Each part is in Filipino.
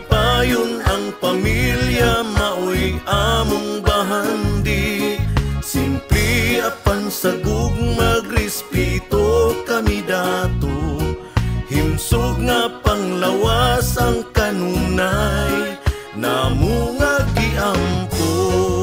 Malipayon ang pamilya, maoy among bahandi. Simple apan sagug magrespeto kami dato. Himsog nga panglawas ang kanunay, namo nga giampo.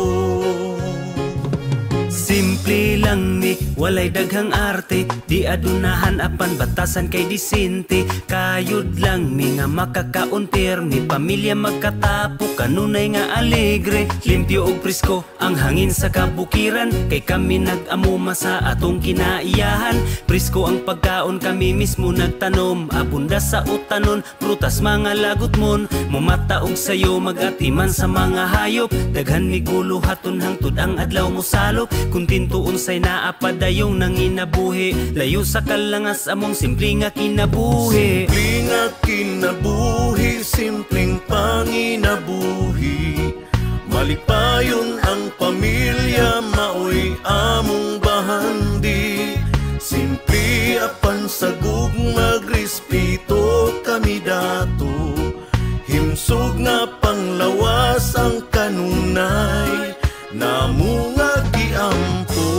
Simple lang ni, walay daghang arte. Di adunahan apan batasan kay disente. Kayod lang ni nga makakauntir. Ni pamilya magkatapo, kanunay nga alegre. Limpyo og presko ang hangin sa kabukiran. Kay kami nag-amuma sa atong kinaiyahan. Presko ang pagkaon, kami mismo nagtanom. Abunda sa utanon, prutas mga lagot mon. Mumataog sayo, magatiman sa mga hayop. Daghan ni gulo haton hangtod ang adlaw mo salop. Kuntinto unsay naapadayong nanginabuhi. Layo sa kalangas among simple nga kinabuhi. Simple nga kinabuhi, simpleng panginabuhi. Malipayon ang pamilya, maoy among bahandi. Simple apan sagug magrespeto kami dato. Himsog nga panglawas ang kanunay, namo nga giampo.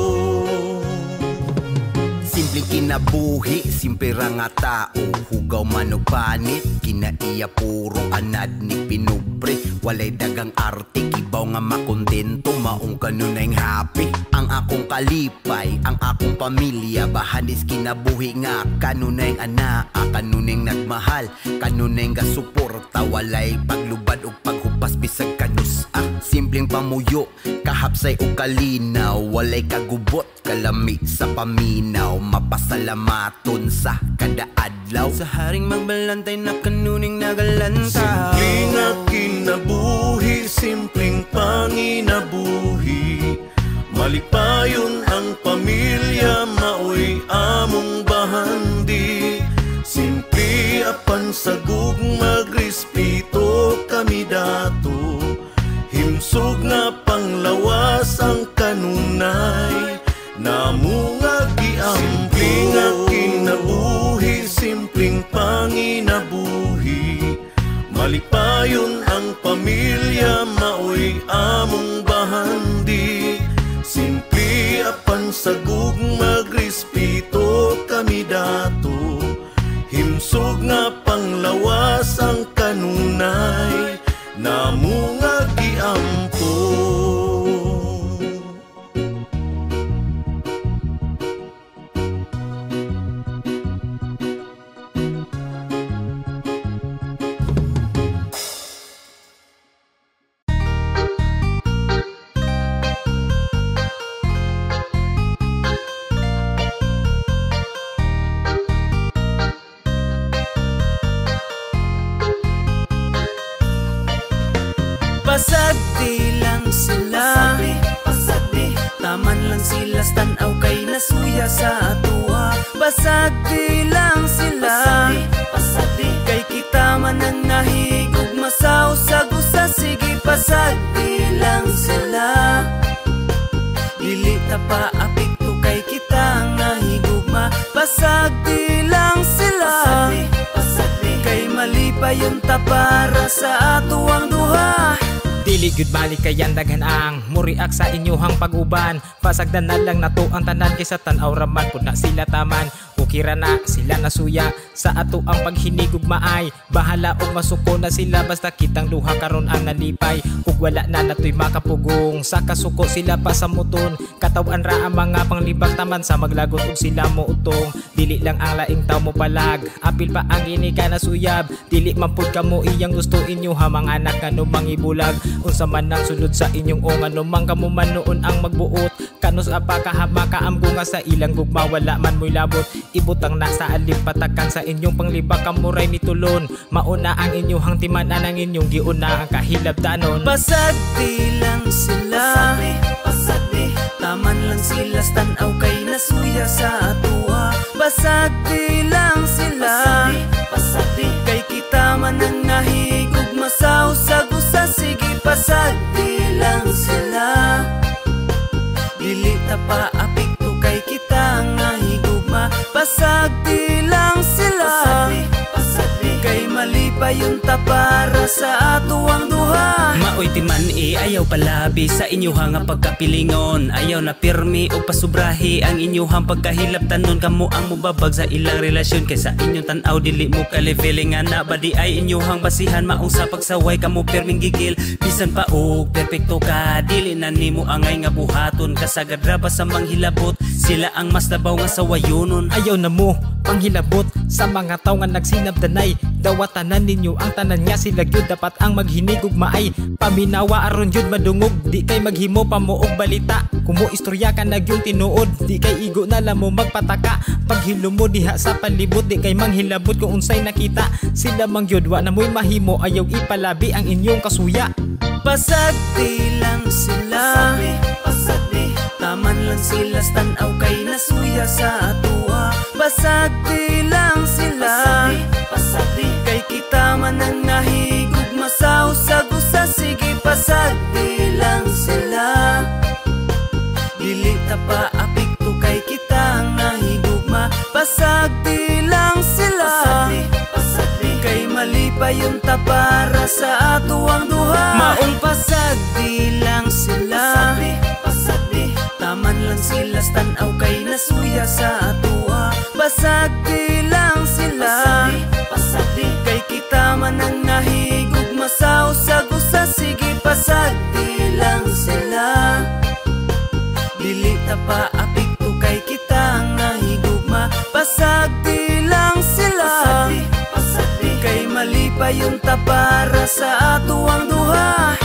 Simple kinabuhi, simple ra nga tao. Hugaw man og panit, kinaiya puro anad ni pinubre. Walay dagang arte, kibaw nga makontento. Maong kanunay happy ang akong kalipay, ang akong pamilya. Bahanis kinabuhi nga kanunay ana, kanunay nagmahal, kanunay nga suporta. Walay paglubad og paghupas bisag kanus. Simpleng pamuyo, kahapsay o kalinaw. Walay kagubot, kalami sa paminaw. Mapasalamaton sa kada adlaw. Sa haring magbalantay na kanuning nagalantaw. Simple nga kinabuhi, simpleng panginabuhi. Malipayon ang pamilya, maoy among bahandi. Simple apan sagug magrespeto kami dato. Himsog nga panglawas ang kanunay, namo nga giampo. Simple nga kinabuhi, simpleng panginabuhi. Malipayon ang pamilya, maoy among bahandi. Simple apan sagug magrespeto kami dato. Himsog nga panglawas ang kanunay, namo nga giampo. Pasag di lang sila, pasag di, taman lang sila, stanaw kay nasuya sa atua. Basag di lang sila, pasag di, kay kita man ang nahigog masaw sa gusa. Sige pasag di lang sila, dili ta pa apikto kay kita nahigugma. Pasag di lang sila, pasag di, kay malipayon ta para sa atuang duha. Dili gyud balik kayan daghan ang muriak sa inyohang pag-uban. Pasagdan na lang nato ang tanan kaysa tan-aw raman pud na sila taman. Ukira na sila nasuya sa ato ang paghinigog maay. Bahala og masuko na sila basta kitang duha karon ang nalipay. Ug wala na natoy makapugong sa kasuko sila pa sa muton. Katawan ra ang mga panglibak taman sa maglagot ug sila mo utong. Dili lang ang laing taw mo palag, apil pa ang giniga na suyab. Dili man pud kamo iyang gusto inyo ha mga anak kano mangibulag. Unsa man ang sulod sa inyong ong ano mang kamo man noon ang magbuot. Kanos apa kahama kaamgo nga sa ilang gugma wala man mo'y labot. Ibutang na sa alim patakan sa inyong panglibak kamuray mitulon. Mauna ang inyong timanan ang inyong giuna ang kahilabdanon. Pasag di lang sila, pasag di, taman lang sila, stanaw kay nasuya sa atua. Basag di lang sila, pasag di, kay kita man ang nahigog masaw sa gusa. Sige pasag di lang sila, dili ta pa apikto kay kita nahigugma. Pasag di lang sila, pasag di, kay mali malipayon ta para sa ato ang duha. Maoy timan ayaw palabi sa inyuhang nga pagkapilingon. Ayaw na pirmi o pasubrahi ang inyuhang pagkahilap tanon. Kamo ang mubabag sa ilang relasyon kaysa inyong tanaw dili mo kalifeling nga na badi ay inyuhang basihan. Maong sa pagsaway kamo pirming gigil bisan pa og perpekto ka dili na nimo angay nga buhaton. Kasagad ra ba sa manghilabot sila ang mas labaw nga sawayonon. Ayaw na mo panghilabot sa mga tao nga nagsinabdanay. Dawatanan ninyo ang tanan nga sila gyud dapat ang maghinigog maay. Paminawa aron gyud madungog di kay maghimo pa mo og balita. Kumo istorya ka na gyud tinuod di kay igo na lang mo magpataka. Paghilo mo diha sa palibot di kay manghilabot kung unsay nakita. Sila mang gyud wa na mo'y mahimo ayaw ipalabi ang inyong kasuya. Pasagdi lang sila, pasagdi taman lang sila stanaw kay nasuya sa atua. Pasagdi lang sila, pasagdi kay kita man ang nahigug masaw sa gusa. Sige pasagdi lang sila, dili ta pa apikto kay kita ang nahigugma. Pasagdi lang sila, pasagdi kay malipayon ta para sa ato ang duha. Maong pasagdi lang sila, pasagdi taman lang sila stanaw kay nasuya sa atua. Pasagdi lang sila, pasagdi kay kita man ang nahigug masaw sa gusa. Sige pasagdi lang sila, dili ta pa apikto kay kita ang nahigugma. Pasagdi lang sila, pasagdi kay malipayon ta para sa ato ang duha.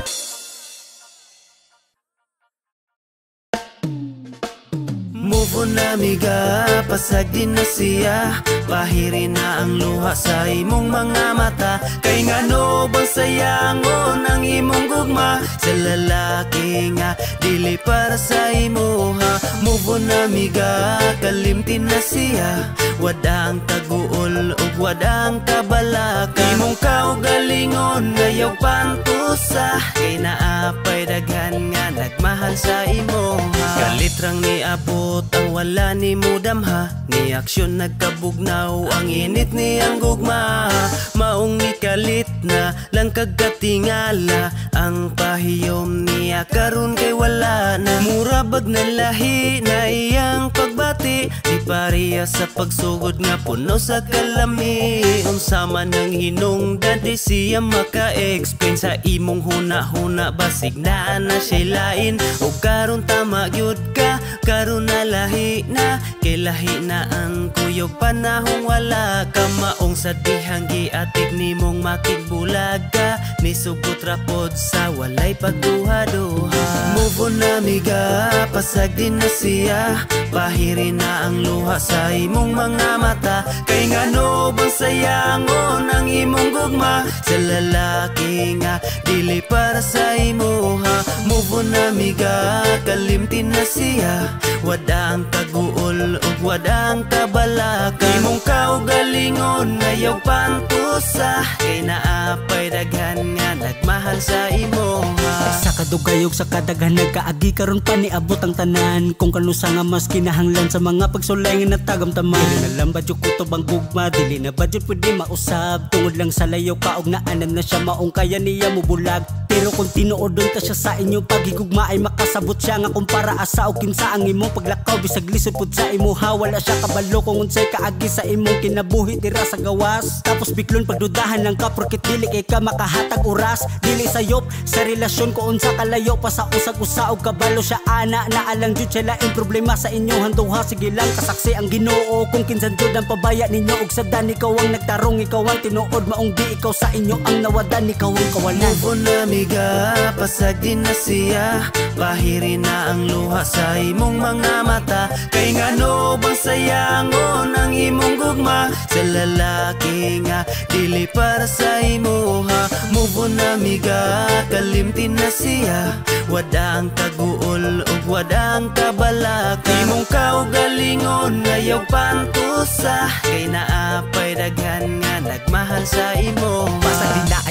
Move on amiga, pasagdi na siya. Pahiri na ang luha sa imong mga mata. Kay ngano bang sayangon ang imong gugma sa lalaki nga dili para sa imo ha. Move on amiga, kalimtin na siya. Wadang taguol ug wadang kabalaka. Imong kaugalingon ayaw pantusa. Kay naapay daghan nga nagmahal sa imo ha. Kalitrang ni abot ang wala ni mudamha. Ni aksyon nagkabugnaw ang init ni ang gugma. Maong ni kalit na lang kagatingala. Ang pahiyom niya karon kay wala na. Murabag na lahi na iyang pagbati. Di pariya sa pagsugod nga puno sa kalami. Unsa man ang hinungdan di siya maka-explain sa imong huna-huna. Basig na siya lain o karon tama gyud ka. Karon na lahi na kay lahi na ang kuyog panahong wala ka. Maong sa dihang giatik nimong makigbulaga. Nisugot rapod sa walay pagduha-duha. Move on amiga, pasagdi na siya. Pahiri na ang luha sa imong mga mata. Kay ngano bang sayangon ang imong gugma sa lalaki nga dili para sa imo ha. Move on amiga, kalimtin na siya. Wadang taguol ug wadang kabalaka. Imong kaugalingon ayaw pantusa. Kay naapay daghan nga nagmahal sa imo ha. Sa kadugayog sa kadaghan nagkaagi karon pa ni abot ang tanan. Kung kanusa nga mas kinahanglan sa mga pagsulay nga natagamtaman. Dili na lang badyo kutob ang gugma. Dili na badyo pwede mausab. Tungod lang sa layo kaog naanan na siya. Maong kaya niya mo bulag. Pero kung tinuodon ta siya sa inyo paghigugma ay makasabot siya nga kumpara asa o kinsa ang imong paglakaw. Bisag lisod pud sa imo ha. Wala siya kabalo kung unsay kaagi sa imong kinabuhi dira sa gawas. Tapos biklon pagdudahan lang ka porket dili kay ka makahatag oras. Dili sayop sa relasyon ko unsa kalayo pa sa usag-usa og kabalo siya ana na alang jud siya laing problema sa inyo handuha. Sige lang kasaksi ang Ginoo kung kinsan jud ang pabaya ninyo og sadan ikaw ang nagtarong ikaw ang tinuod maong di ikaw sa inyo ang nawadan ikaw ang kawalan. Move on amiga, pasagdi na siya. Pahiri na ang luha sa imong mga mata. Kay ngano bang sayangon ang imong gugma sa lalaki nga dili para sa imo ha. Move on amiga, kalimtin na siya. Wadang taguol ug wadang kabalaka. Imong kaugalingon ayaw pantusa. Kay naapay daghan nga nagmahal sa imo ha. Pasagdi na ayaw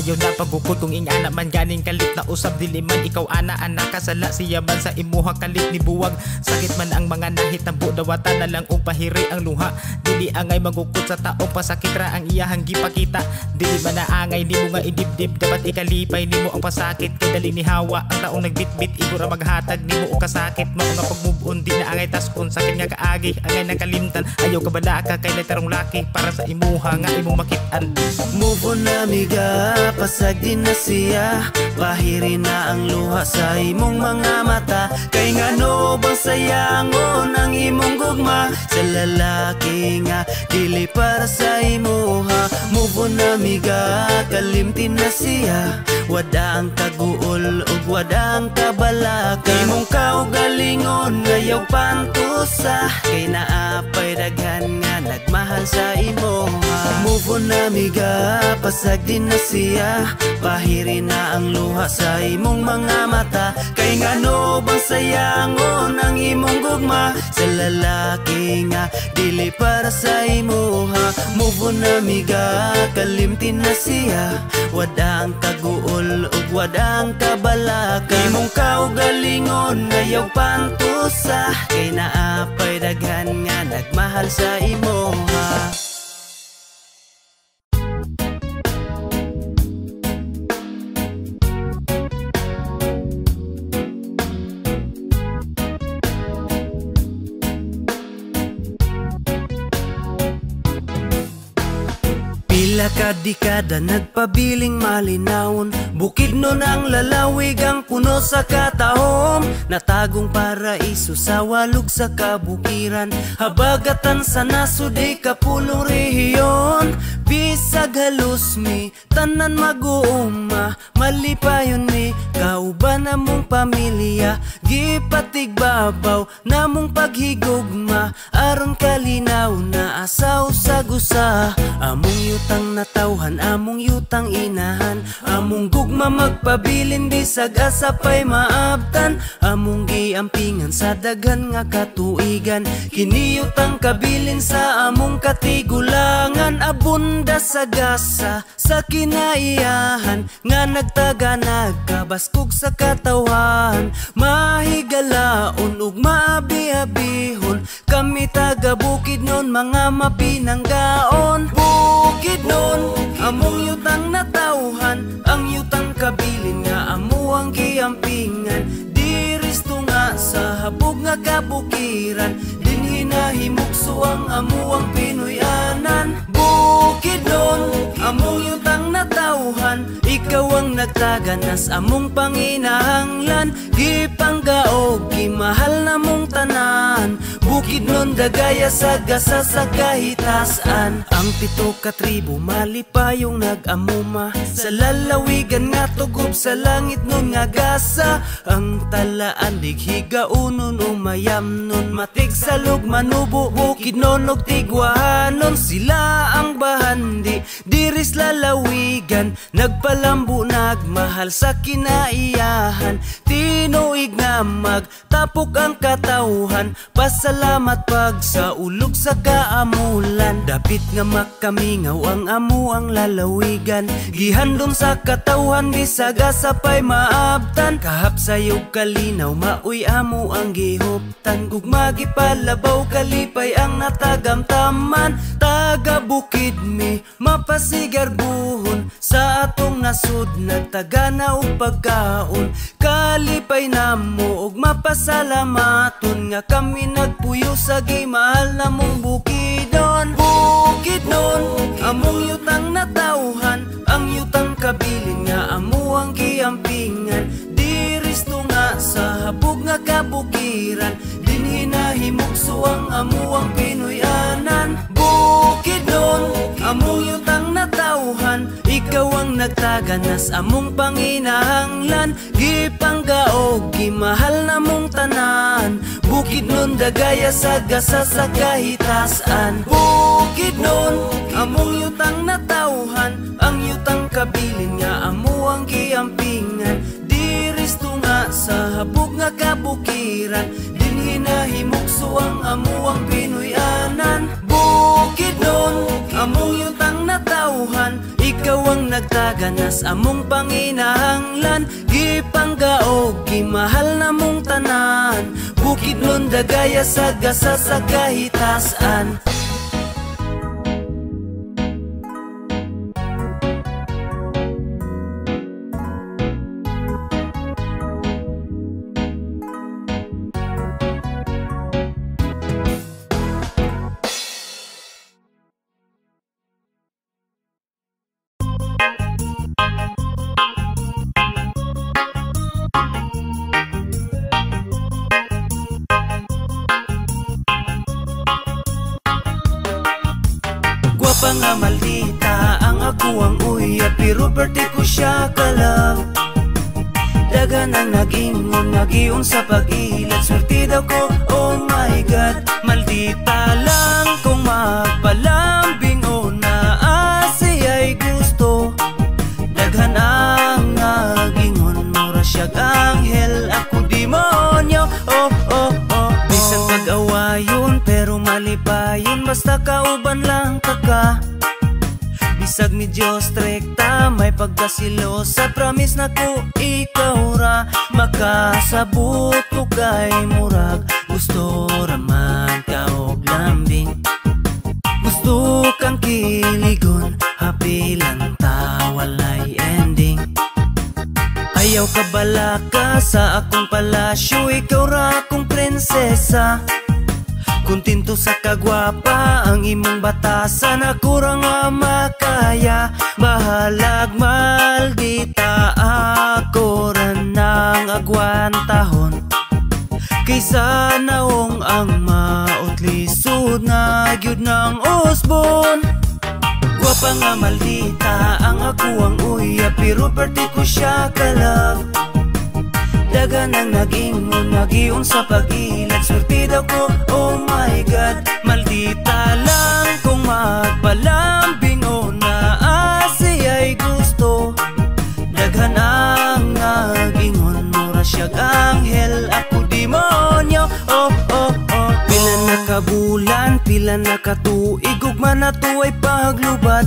ayaw na pagukod kung ingana man ganing kalit na usab dili man ikaw ana kasala siya man sa imuha kalit ni buwag sakit man ang mga nahitabo dawatan na lang og pahiri ang luha dili angay magukod sa taong pasakit ra ang iyahang gipakita dili man naangay nimo nga idibdib dapat ikalipay nimo ang pasakit kay dali ni hawa ang taong nagbitbit igura maghatag nimo og kasakit mao nga pag-move on di na angay taskon sakit nga kaagi angay nakalimtan ayaw ka bala ka kay letarong laki para sa imuha nga imong makitaan. Move on na miga, pasag din na siya bahiri na ang luha sa imong mga mata kay ngano bang sayangon ang imong gugma sa lalaki nga dili para sa imuha. Move on na miga, kalimtin na siya wada ang kaguol ug wada ang kabalaka imong kaugalingon ngayaw pantusa kay naapay daghan nga nagmahal sa imuha. Move on na miga, pasag din na siya bahiri na ang luha sa imong mga mata kay ngano bang sayangon ang imong gugma sa lalaki nga dili para sa imuha. Move on na miga, kalimtin na siya wada ang kaguol ug wada ang kabalaka imong kaugalingon ngayaw pantusa kay naapay daghan nga nagmahal sa imuha. Pila ka dekada nagpabiling malinawon bukid nun ang lalawig ang puno sa katahom natagong paraiso sa walog sa kabukiran habagatan sa nasud kapulong rehiyon bisag halos mi tanan mag-uuma malipayon mi kauban namong pamilya gipatigbabaw namong paghigugma aron kalinaw na asaw sa gusa among yutang natawhan among yutang inahan among gugma magpabilin bisag asapay maabtan among giampingan sa daghan nga katuigan kiniyutang kabilin sa among katigulangan abunda sa gasa sa kinaiyahan nga nagtaga nagkabaskog sa katawhan mahigalaon ug maabi-abihon kami taga bukid nun mga mapinanggaon bukid nun among yutang natawhan ang yutang kabilin nga amo ang giampingan diris tunga sa habog nga kabukiran din hinahimukso ang amo ang Pinoyanan bukid nun among yutang natawhan ikaw ang nagtaganas among panginahanglan gipanggaog gimahal namong tanan bukid nun dagaya sa gasa sa kahitasan ang 7 ka tribo malipayong nag-amuma sa lalawigan nga tugob sa langit nun nga gasa ang talaan dighigaonon umayam nun matig salog manubo bukid nun og tigwahanon sila ang bahandi diris lalawigan nagpalambo nagmahal sa kinaiyahan tinuig nga magtapok ang katawhan pasalamat pag sa ulog sa kaamulan dapit nga makamingaw ang amo ang lalawigan gihandom sa katawhan bisag asapay maabtan kahap sayog kalinaw maoy amo ang gihuptan gugma gipalabaw kalipay ang natagamtaman taga bukid mi mapasigar buhon sa atong nasud nagtaga na og pagkaon kalipay namo og mapasalamaton nga kami nagpuyo sa gimahal namong bukidon bukid nun among yutang natawhan ang yutang kabilin nga amo ang giampingan diris tunga sa habog nga kabukiran din hinahimukso ang amo ang Pinoyanan bukid nun among yutang natawhan ikaw ang nagtaganas among panginahanglan gipanggaog gimahal namong tanan bukid nun dagaya sa gasa sa kahitasan bukid nun among yutang natawhan ang yutang kabilin nga amo ang giampingan diris tunga sa habog nga kabukiran din hinahimukso ang amo ang Pinoyanan bukid nun among yutang natawhan ikaw ang nagtaganas among panginahanglan, gipanggaog gimahal na mong tanan, bukid nun dagaya sa gasa sa kahitasan. Gwapa nga maldita ang ako ang uya, pero birthday ko siya ka-love. Dagan ang nag-ingon, nag-ion sa pag-ilat, swerte daw ko, oh my God. Maldita lang kung magpalambing o naasi ay gusto. Daghan ang nag-ingon, mura siyag anghel, ako demonyo, oh oh oh. Bisang pag-awayon, pero mali pa yun, basta kauban lang kaka. Bisag ni Diyos trekta, may pagkasilosa, promise na ko ikaw ra, makasabot ko kay murag, gusto raman ka og lambing, gusto kang kiligon, happy lang ta, walay ending. Ayaw ka balaka sa akong palasyo, ikaw ra akong prinsesa. Kuntinto sa kagwapa ang imong batasan, ako ra nga makaya. Bahalag maldita, ako ra nang agwantahon, kaysa naong ang mautlisod na gyud ng usbon. Gwapa nga maldita ang ako ang uya, pero birthday ko siya ka-love. Dagan ang nag-ingon, nag-ion sa pag-ilat, swerte daw ko, oh my God. Maldita lang kung magpalambing o naasi ay gusto. Daghan ang nag-ingon, mura siyag anghel, ako demonyo, oh oh oh. Pila na kabulan, pila na katuig, ugma na to ay paglubad.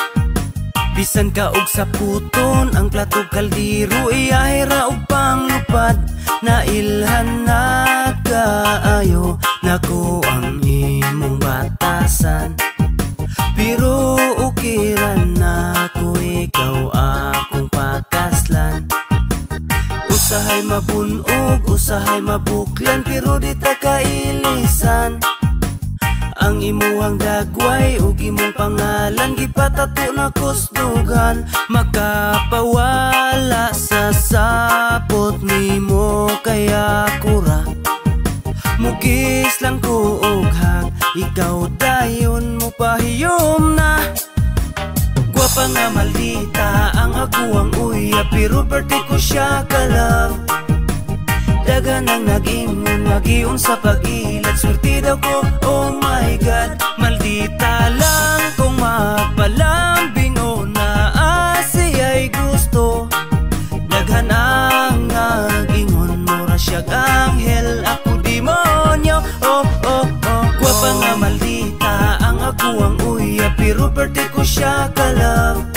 Bisan ka og sa puton, ang platog kaldiro, iyahira og panglupad. Nailhan na kaayo, nako ang imong batasan, pero ukiran na ko, ikaw akong pakaslan. Usahay mabunog, usahay mabuklan, pero di ta kailisan. Ang imuhang dagway ug imong pangalan, gipatato na kusdugan, makapawala sa sapot nimo, kaya kura mugis lang ko og hag, ikaw dayon mo pahiyom na. Gwapa nga maldita ang ako ang uya, pero birthday ko siya ka-love. Dagan ang nag-ingon, nag-ion sa pag-ilat, swerte daw ko, oh my God. Maldita lang kung magpalambing o naasi ay gusto. Daghan ang nag-ingon, mura siyag anghel, ako demonyo, oh oh oh. Gwapa nga maldita ang ako ang uya, pero birthday ko siya ka-love.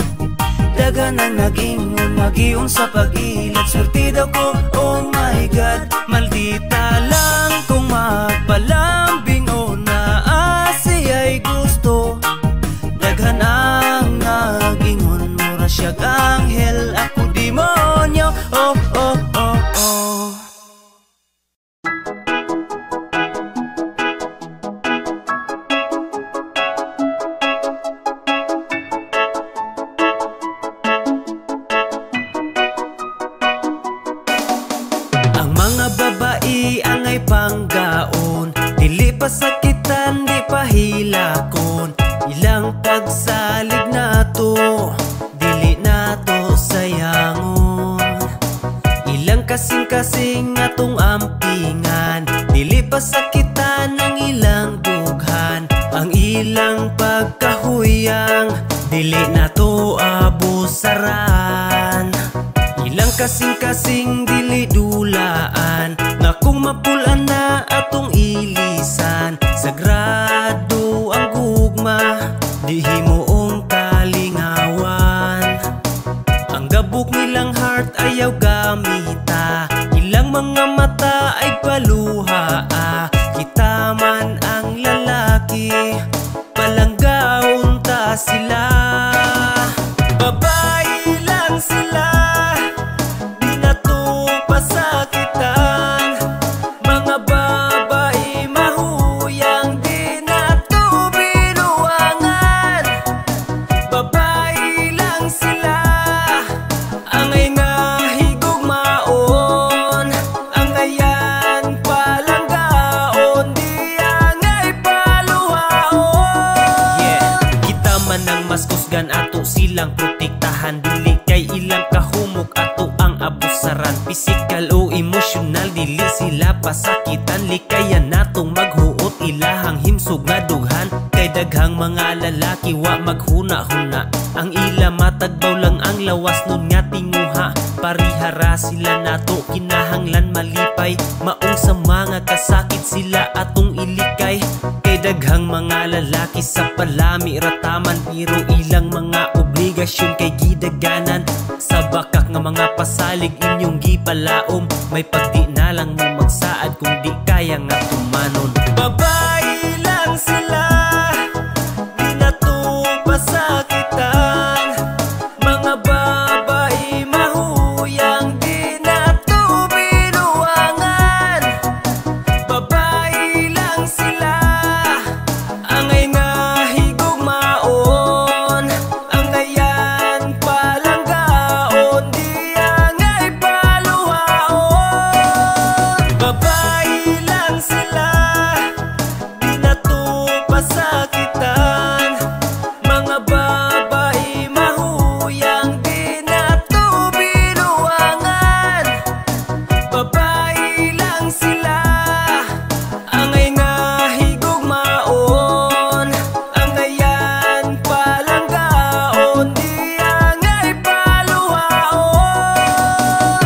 Dagan ang nag-ingon, nag-ion sa pag-ilat, swerte daw ko, oh my God. Maldita lang kung magpalambing o naasi ay gusto. Daghan ang nag-ingon, mura siyag anghel, ako demonyo, oh oh oh oh. Panggaon, dili pasakitan, di pahilakon. Ilang pagsalig nato, dili nato sayangon. Ilang kasing-kasing atong ampingan, dili pasakitan ang ilang dughan. Ang ilang pagkahuyang, dili nato abusaran. Ilang kasing-kasing dili dulaan, nga kung mapulan na atong ilisan. Sagrado ang gugma, di himuong kalingawan. Sabog nilang heart ayaw gamita, ilang mga mata ay paluha. Kita man ang lalaki, palanggaon ta sila. Babae lang sila, di na to pasakitan. Mga babae mahuyang, di na to binuangan. Babae lang sila, angay nga higugmaon. Angayan palanggaon, di angay paluhaon. Yeah, kita man ang mas kusgan ato silang protektahan. Dili kay ilang kahumok ato ang abusaran. Physical o emotional, dili sila pasakitan. Likayan natong maghuot ilahang himsog nga dughan. Kay daghang mga lalaki wa maghuna-huna, ang ila matagbaw lang ang lawas nun nga tinguha. Parihara sila nato kinahanglan malipay, maong sa mga kasakit sila atong ilikay. Kay daghang mga lalaki sa palami rataman, pero ilang mga obligasyon kay gidaganan. Sa bakak nga mga pasalig inyong gipalaom, may pagdi na lang mo magsaad kung di kaya nga tumanon. Babae lang sila, di na to pasakitan. Mga babae mahuyang, di na to binuangan. Babae lang sila, angay nga higugmaon. Angayan palanggaon, di angay paluhaon. Babae lang sila, di na to pasakitan. Mga babae mahuyang, di na to binuangan. Babae lang sila, angay nga higugmaon. Angayan palanggaon, di angay paluhaon.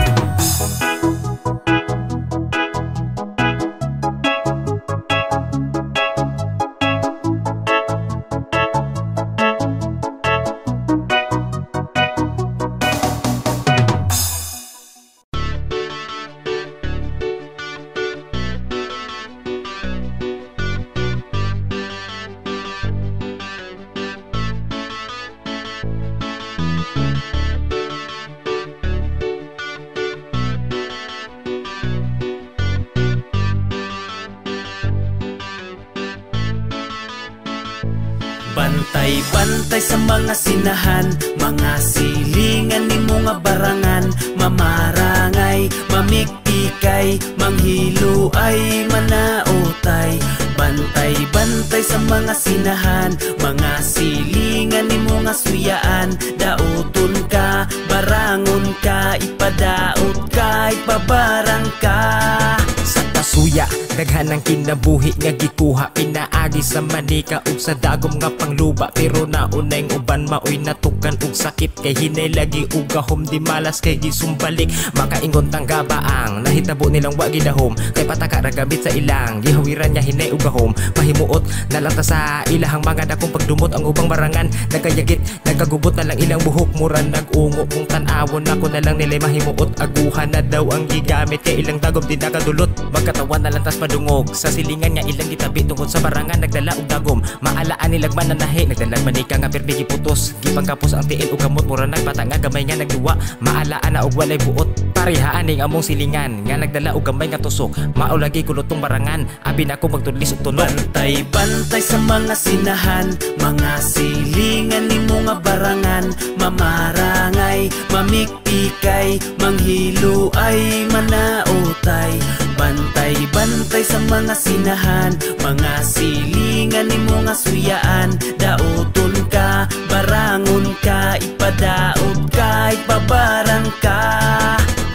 Bantay-bantay sa mga sinahan, mga silingan ni mga barangan. Mamarangay, mamiktikay, manghilo ay manaotay. Bantay-bantay sa mga sinahan, mga silingan ni mga suyaan. Dauton ka, barangon ka, ipadaot ka, ipabarang ka. Sa pasuya, daghan ang kinabuhi nga gikuha, pinaagi sa manika ug sa dagom nga pangluba. Pero naunay ng uban maoy natukan ug sakit, kay hinay lagi ug gahom di malas kay gisumbalik. Makaingon tang gabaang nahitabo nilang wa gidahom, kay pataka ra gamit sa ilang gihawiran nya hinay ug gahom. Mahimuot na lang ta sa ilahang mga dakong pagdumot ang ubang barangan. Nagayagit, nagagubot na lang ilang buhok, mura nag-ungo kung tan-awon ako na lang nilay mahimuot. Aguhan na daw ang gigamit, kay ilang dagom di nakadulot. Magkatawan na lang tas padungog sa silingan nga ilang gitabi tungkol sa barangan. Nagdala og dagom, maalaan nilagman na nahi. Nagdala manika nga permi giputos, gipangkapos ang tiil ug kamot, mura nagbata nga gamay nga nagduwa. Maalaan na og walay buot, parihaan ning among silingan nga nagdala og gamay nga tusok. Mao lagi kulotong barangan, abi na ko magtudlis og tunog. Bantay-bantay sa mga sinahan, mga silingan ni mga barangan. Mamarangay, mamiktikay, manghilo ay manaotay. Bantay-bantay sa mga sinahan, mga silingan ni mga suyaan. Dauton ka, barangon ka, ipadaot ka, ipabarang ka. Bantay-bantay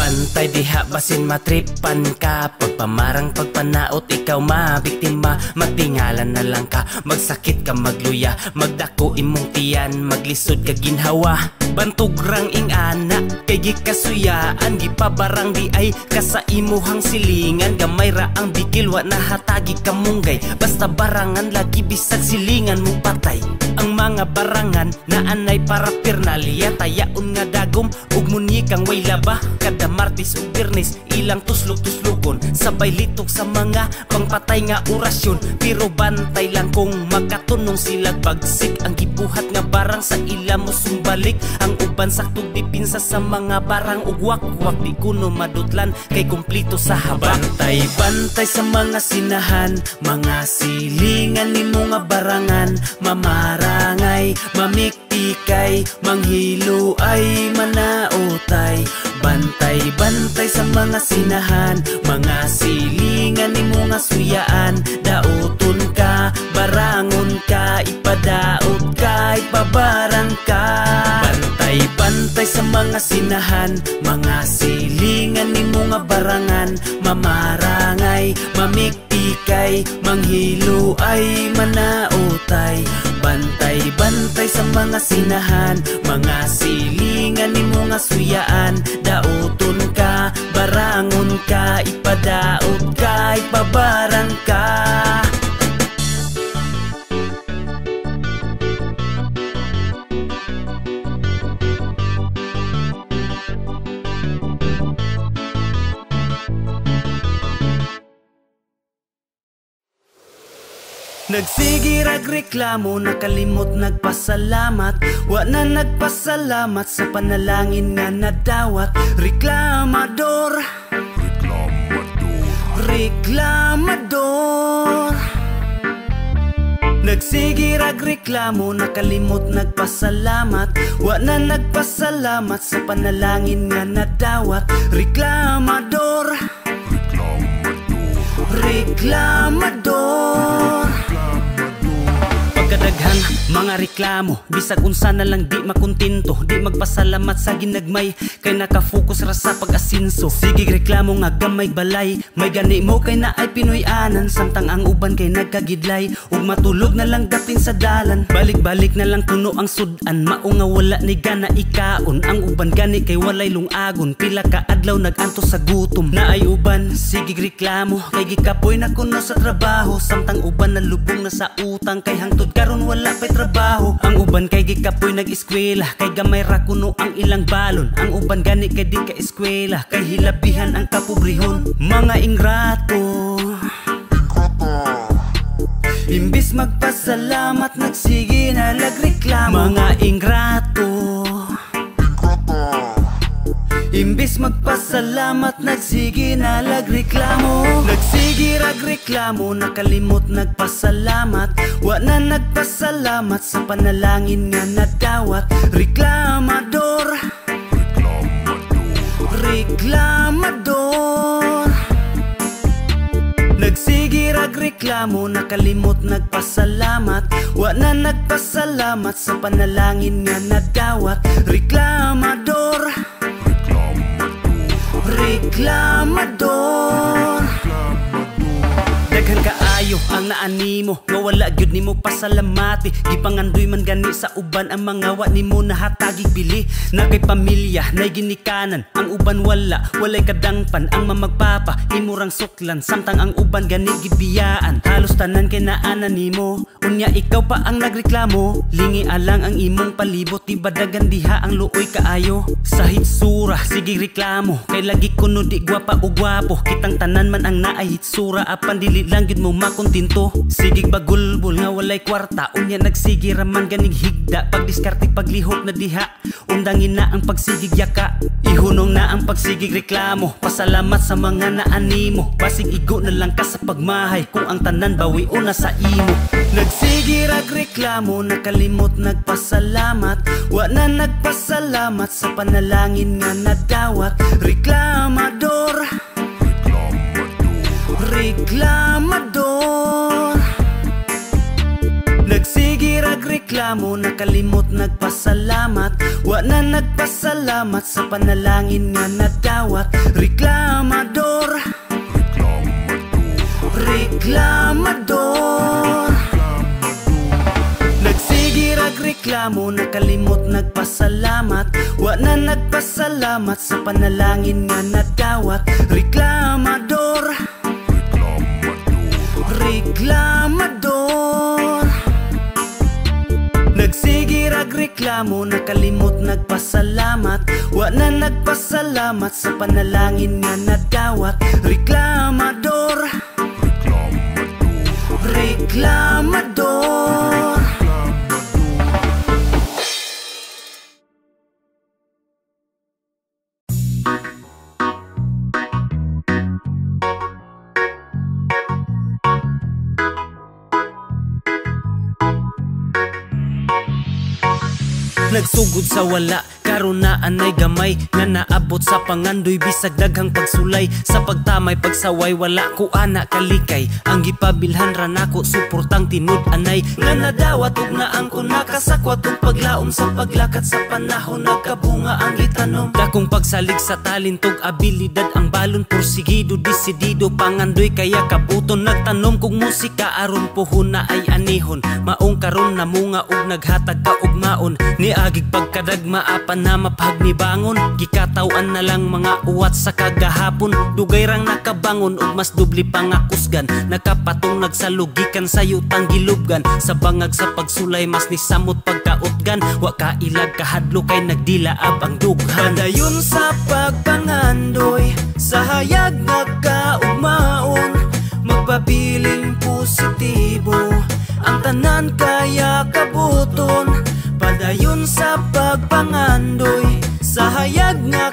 Bantay diha basin matripan ka, pagpamarang pagpanaot ikaw mabiktima. Matingalan na lang ka, magsakit ka magluya, magdako imong tiyan, maglisod ka ginhawa. Bantugrang ing ana, kay gikasuyaan, gipabarang di ay kasa imuhang silingan. Gamay ra ang bigil, wa nahatagi ka munggay, basta barangan lagi bisag silingan mo patay. Ang mga barangan na anay para pirnalya, tayaon nga dagom ug munyikang way laba. Kada Martes ug Biyernes ilang tuslok-tuslokon, sabay litok sa mga pangpatay nga orasyon. Pero bantay lang kung makatunong sila bagsik, ang gibuhat nga barang sa ila mo sumbalik. Ang uban saktog dipinsa sa mga barang ug wakwak, di kuno madutlan kay kumplito sa haba. Bantay sa mga sinahan, mga silingan nimo nga barangan. Mamarangay, mamiktikay, manghilo ay manaotay. Bantay sa mga sinahan, mga silingan nimo nga suyaan. Dauton ka, barangon ka, ipadaot ka, ipabarang ka. Bantay sa mga sinahan, mga silingan nimo nga barangan. Mamarangay, mamiktikay, manghilo ay manaotay. Bantay sa mga sinahan, mga silingan nimo nga suyaan. Dauton ka, barangon ka, ipadaot ka, ipabarang ka. Nagsigirag reklamo, nakalimot nagpasalamat. Wa na nagpasalamat sa panalangin nga nadawat. Reklamador, reklamador. Nagsigirag reklamo, nakalimot nagpasalamat. Wa na nagpasalamat sa panalangin nga nadawat. Reklamador, reklamador. Pagkadaghang mga reklamo, bisag unsa na lang di makontento, di magpasalamat sa ginagmay, kay nakafokus ra sa pag-asinso. Sige reklamo nga gamay balay, may gani mo kay na ay Pinoy-anan. Samtang ang uban kay nagkagidlay, ug matulog na lang dating sa dalan. Balik-balik na lang kuno ang sudan, mao nga wala ni gana ikaon. Ang uban gani kay walay lungagon, pila ka adlaw naganto sa gutom. Na ay uban, sige reklamo, kay gikapoy na kuno sa trabaho. Samtang uban na lubong na sa utang, kay hangtod karon wala pa'y trabaho. Ang uban kay gikapoy nag-eskwela, kay gamay ra kuno ang ilang balon. Ang uban gani kay di ka eskwela, kay hilabihan ang kapobrehon. Mga ingrato, imbis magpasalamat, nagsige na lagreklamo. Mga ingrato, imbis magpasalamat, nagsige na lagreklamo. Nagsige ragreklamo, nakalimot nagpasalamat. Wa na nagpasalamat sa panalangin nga nadawat. Reklamador, reklamador. Nagsige ragreklamo, nakalimot nagpasalamat. Wa na nagpasalamat sa panalangin nga nadawat. Reklamador, reklamador. Daghan kaayo ang naanimo, nga wala gyud nimo pasalamati. Gipangandoy man gani sa uban ang mga wa nimo nahatagi bili. Na kay pamilya nay ginikanan, ang uban walay kadangpan. Ang mamagpapa imurang suklan, samtang ang uban gani gibiyaan. Halos tanan kay naanan nimo, unya ikaw pa ang nagreklamo. Lingi alang ang imong palibot, tiba dagan diha ang luoy kaayo. Sa hitsura sige reklamo, kay lagi kuno di gwapa o gwapo. Kitang tanan man ang naay hitsura, apan dili lang gid mo makontinto. Sigig bagulbol nga walay kwarta, unya nagsigi raman ganing higda. Pagdiskarte paglihok na diha, undangin na ang pagsigig yaka. Ihunong na ang pagsigig reklamo, pasalamat sa mga naanimo. Basig igo na lang ka sa pagmahay, kung ang tanan bawi una sa imo. Nagsigi ragreklamo, nakalimot nagpasalamat. Wa na nagpasalamat sa panalangin nga nadawat. Reklamador, reklamador. Nagsige ragreklamo, reklamo, nakalimot nagpasalamat. Wa na nagpasalamat sa panalangin nga nadawat. Reklamador, reklamador. Nagsigirag reklamo, nakalimot nagpasalamat. Wa na nagpasalamat sa panalangin nga nadawat. Reklamador, reklamador. Nagsigirag reklamo, nakalimot nagpasalamat. Wa na nagpasalamat sa panalangin nga nadawat. Reklamador, reklamador. Nagsugod sa wala, karon na anay gamay nga naabot sa pangandoy bisag daghang pagsulay. Sa pagtamay pagsaway wala ko ana kalikay. Ang gipabilhan ra nako suportang tinud anay nga nadawat ug naangko nakasakwat ug paglaom sa paglakat sa panahon nagkabunga ang itanom. Dakong pagsalig sa talentog abilidad ang balon porsigido desidido pangandoy kaya kabuton nagtanom kog musika aron puhon na ay anihon. Maong karon namunga ug naghatag ka og maon ni agig pagkadagma apan na mapagnibangon. Gikatawan na lang mga uwat sa kagahapon. Dugay rang nakabangon ug mas dubli pangakusgan. Nakapatong nagsalugikan sa yutang gilubgan. Sa bangag sa pagsulay mas nisamot pagkautgan. Wa ka ilag kahadlo kay nagdilaab ang dughan. Padayon sa pagpangandoy sa hayag nagkaugmaon. Magpabiling positibo ang tanan kaya kabuton. Padayon sa pagpangandoy sa hayag nga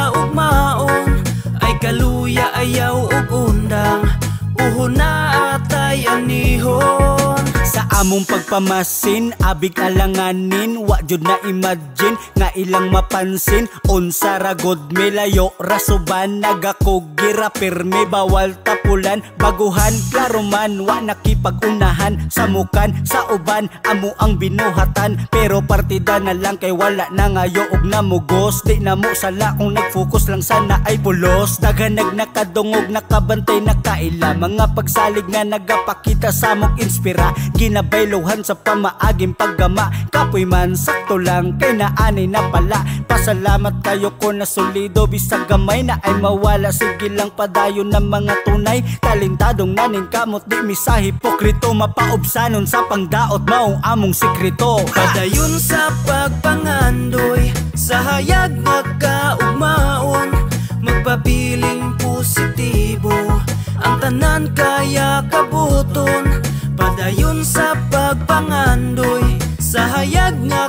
kaugmaon. Ay kaluya ayaw ug undang puhon na atay anihon. Sa among pagpamasin abig alanganin wa jud na imagine nga ilang mapansin. Unsa ra god milayo rasuban nagakugira pirmi bawal tapulan. Baguhan klaro man wa nakipag-unahan sa mukan sa uban amo ang binuhatan. Pero partida na lang kay wala na ngayo og namugos. Di na mo sala kung nagfocus lang sana ay pulos. Daghanag nakadungog nakabantay nakaila mga pagsalig nga nagapakita sa mong inspira. Ginabaylohan sa pamaaging paggama. Kapoy man sakto lang kay naanay na pala. Pasalamat kayo ko na solido bisag gamay na ay mawala. Sige lang padayon ng mga tunay. Talentadong naning kamot di misa hipokrito. Mapaubsanon sa pangdaot maong among sikreto. Padayon sa pagpangandoy sa hayag nagkaugmaon. Magpabiling positibo ang tanan kaya kabuton. Padayon sa pagpangandoy sa hayag nga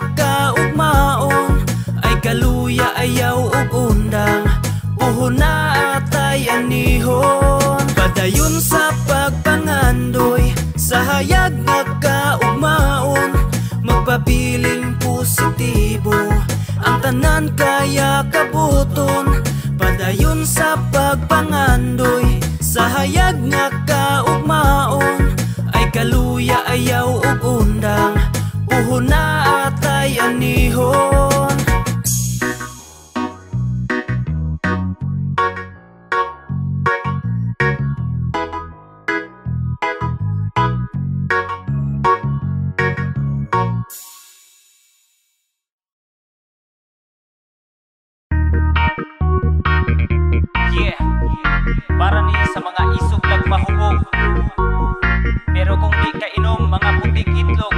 kaugmaon. Ay kaluya ayaw ug undang puhon na atay anihon. Padayon sa pagpangandoy sa hayag nga kaugmaon. Magpabiling positibo ang tanan kaya kabuton. Padayon sa pagpangandoy sa hayag nga kaugmaon. Ay kaluya ayaw ug undang puhon na atay anihon. Para ni sa mga isog lag mahubog. Pero kung di ka inom mga putik itlog.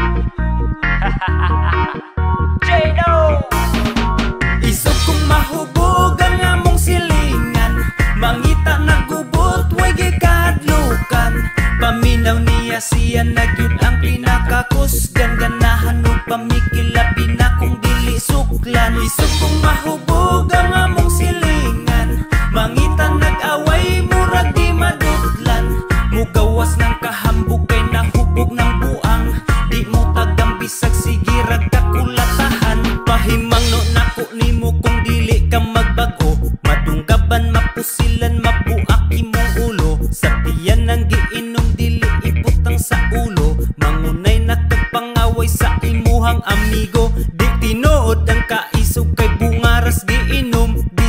J-No! Isog kong mahubog ang among silingan. Mangita nagubot, way gikahadlukan. Paminaw niya siya nagyud ang pinakakusgan. Ganahan o pamikilabi na kung dili suklan. Isog kong mahubog ang among silingan. Mangita nag-away, murag di madudlan. Mugawas ng kahambog kay nahubog ng buang. Di mo tagang bisag sige ragkakulatahan. Pahimang no nako nimo kung dili ka magbago. Madunggaban, mapusilan, mabuak imong ulo. Sa tiyan ng giinom dili ibutang sa ulo. Mangunay nakagpangaway sa imuhang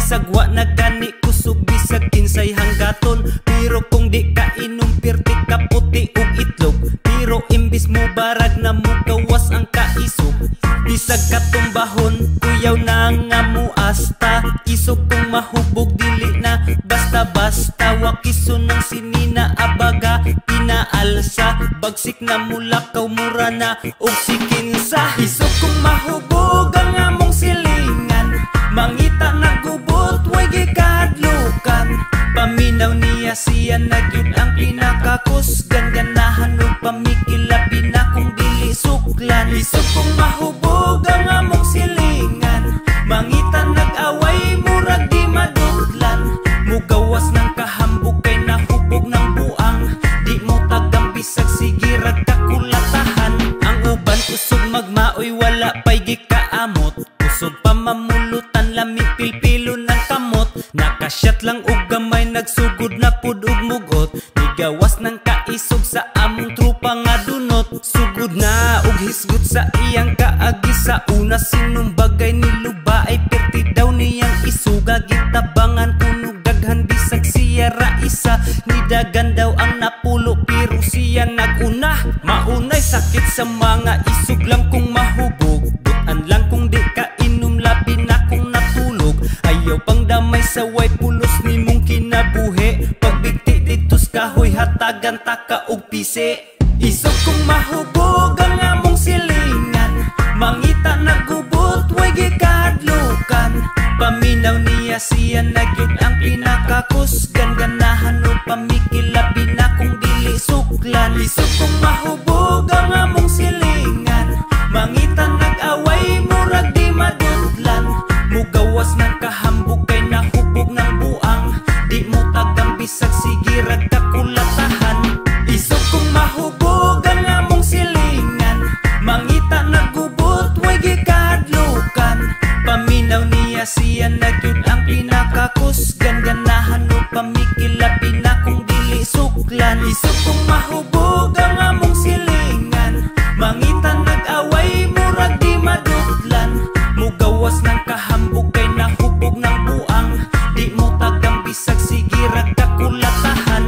bisag wa na gani kusog bisag kinsay hanggaton. Pero kung di ka inom pirti ka puti ug itlog, pero imbis mo barag na mo gawas ang kaisog. Bisag katumbahon kuyaw na nga mo asta, isog kung mahubog dili na basta-basta. Wakiso ng sinina abaga pinaalsa, bagsik na mulakaw mura na og sikinsa. Isog kung mahubog ang among silingan, mangita nagubot way gikahadlukan. Paminaw niya siya nagyud ang pinakakusgan, ganahan ug pamikilabi na kung dili suklan. Isog kung mahubog ang among silingan, mangita nag-away murag di madudlan. Mugawas ng kahambog kay nahubog ng buang, di mo tagang bisag sige rag kakulatahan. Ang uban usog magmaoy wala pay gikaamot, usog pa mamulutan lami pilpilo ng kamot. Nakasyat lang og gamay nagsugod na pud og mugot, nigawas ng kaisog sa among trupa nga dunot. Sugod na og hisgot sa iyang kaagi sa una, sinong bagay niluba ay perti daw niyang isuga. Gitabangan punog daghan bisag siya ra isa, nidagan daw ang napulo pero siya naguna. Maunay sakit sa mga isog lang kung mahubog, butan lang kung di ka inom labi na kung natulog. Ayaw pang damay sa way pulos ni mong kinabuhi, pagbigti ditos kahoy hatagan taka og pisi. Isog kung mahubog ang among silingan, mangita nagubot way gikahadlukan. Paminaw niya siya nagyud ang pinakakusgan, ganahan ug pamikilabi na kung dili suklan. Isog kung mahubog ang among silingan, mangita nag-away murag di madudlan. Mugawas ng kahambog kay nahubog ng buang, di mo tagang bisag sige rag kakulatahan. Isog kung mahubog ang among silingan, mangita nagubot way gikahadlukan. Paminaw niya siya nagyud ang pinakakusgan, ganahan ug pamikilabi na kung dili suklan. Isog kung mahubog ang among silingan, mangita nag-away murag di madudlan. Mugawas ng kahambog kay nahubog ng buang, di mo tagang bisag sige rag kakulatahan.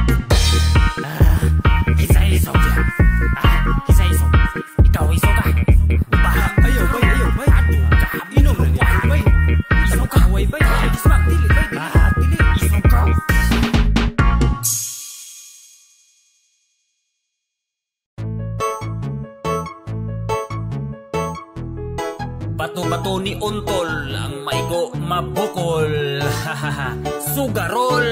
Isa-isog ya. Isa-isog. Ikaw isog ka. Ayaw bay, Aduh ka. inom na niya bay. Isog ka. Away bay, ismak dili bay, dili. Isog ka. Bato-bato ni untol, ang maigo mabukol. Sugarol.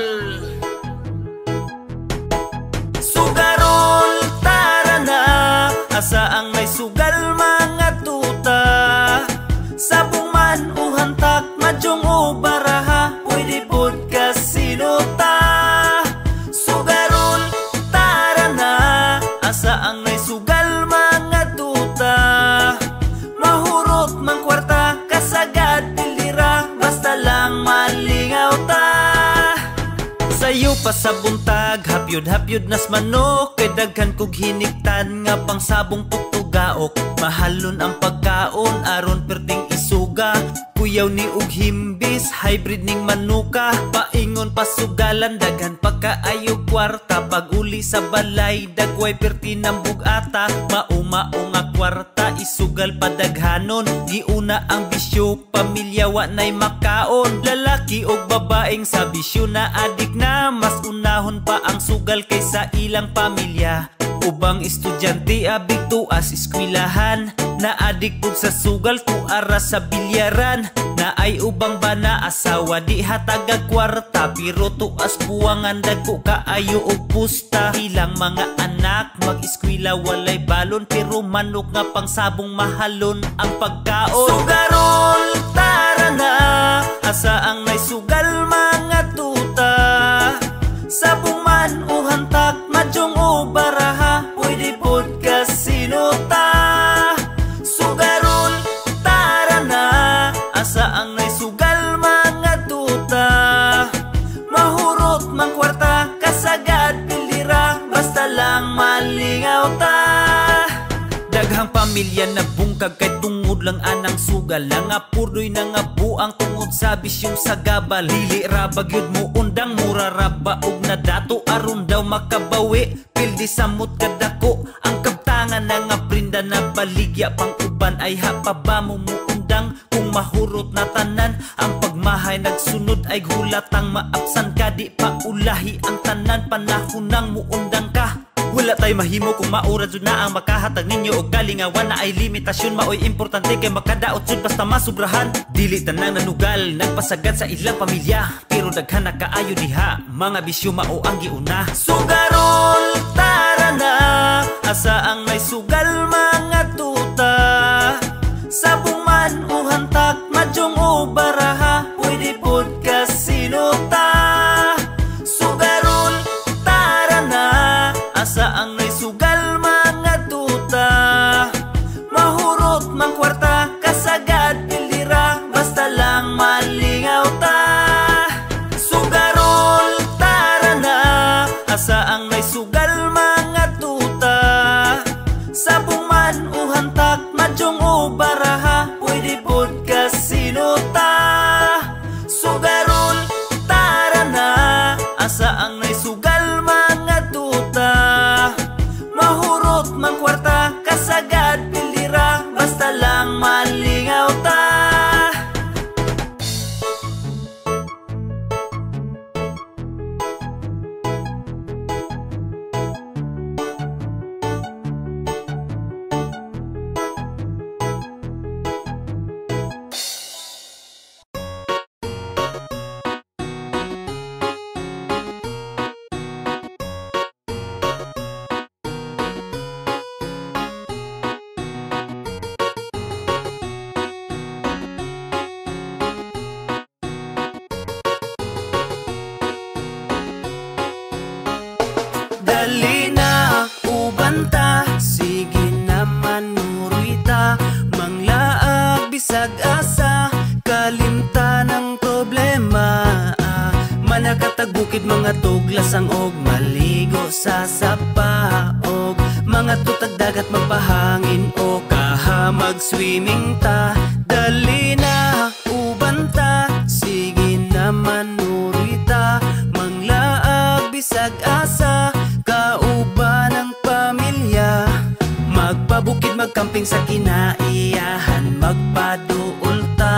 Sugarol, tara na, asa ang may sugal mga tuta. Sabong man o hantak, madyong o baraha, pwede pod kasinota. Sugarol, tara na, asa ang may sugal mga tuta. Mahurot mang kwarta, kasagad pilira, basta lang malingaw ta. Sayo pa sa buntag, hapyod-hapyod nas manok, kay daghan kog hiniktan nga pang sabong putugaok. Mahalon ang pagkaon, aron perting isuga, kuyaw ni ug himbis, hybrid ning manuka. Paingon pasugalan, daghan pagkaayo kwarta, pag-uli sa balay, dagway perti ng bugata. Maumao nga kwarta, isugal padaghanon, giuna ang bisyo, pamilya wa nay makaon. Lalaki og babaeng sa bisyo na adik na, mas unahon pa ang sugal kaysa ilang pamilya. Ubang estudyante abig tuas eskwelahan, na adik pud sa sugal tuara sa bilyaran. Na ay ubang bana asawa di hatagag kwarta, pero tuas buwangan dagko kaayo og pusta. Ilang mga anak mag-eskwela walay balon, pero manok nga pang sabong mahalon ang pagkaon. Sugarol, tara na, asa ang may sugal mga tuta. Sabong man o hantak, madyong o baraha, pwede pod kasinota. Sugarol, tara na, asa ang naisugal mga tuta. Mahurot mang kwarta, kasagad pilira, basta lang malingaw ta. Daghang pamilya na bungkag kay tungod lang anang sugal, nga purdoy na nga buang tungod sa bisyong sagabal. Dili ra bagyod mo undang, mura ra baog na dato, aron daw makabawi. Pildi samot kadako ang kabtangan na nga prinda na baligya pang uban ay hapa mo undang. Kung mahurot na tanan ang pagmahay nagsunod ay gulatang maapsan ka, di pa ulahi ang tanan panahon nang muundang ka. Wala tay mahimo kung maura jud na ang makahatag ninyo og kalingawan na ay limitasyon. Maoy importante kay makadaot jud basta masubrahan. Dili tanang nanugal nagpasagad sa ilang pamilya, pero daghan na kaayo diha mga bisyo mao ang giuna. Sugarol tara na, asa ang may sugal mga tuta. Sabong man o hantak, madyong o baraha, pwede pod kasino ta. Sugarol tara na, asa ang naisugal mga tuta. Mahurot mang kwarta, kasagad pilira, basta lang malingaw ta. Sugarol tara na, asa ang naisugal mga tuta. Sabong man o hantak, madyong o baraha, pwede pod kasino ta. Sugarol tara na, asa ang naisugal mga tuta. Mahurot mang kwarta, kasagad pilira, basta lang malingaw ta. Dali na ubanta, sige naman nurita. Manglaag bisag asa, kalimta ng problema. Manakatag bukid mga tuglasang og maligo sa sapaog. Mga tutag dagat magpahangin o kahamag swimming ta. Dali na ubanta, sige naman nurita. Manglaag bisag asa, kauban ng pamilya. Magpabukid magkamping sa kinaiyahan, magpaduol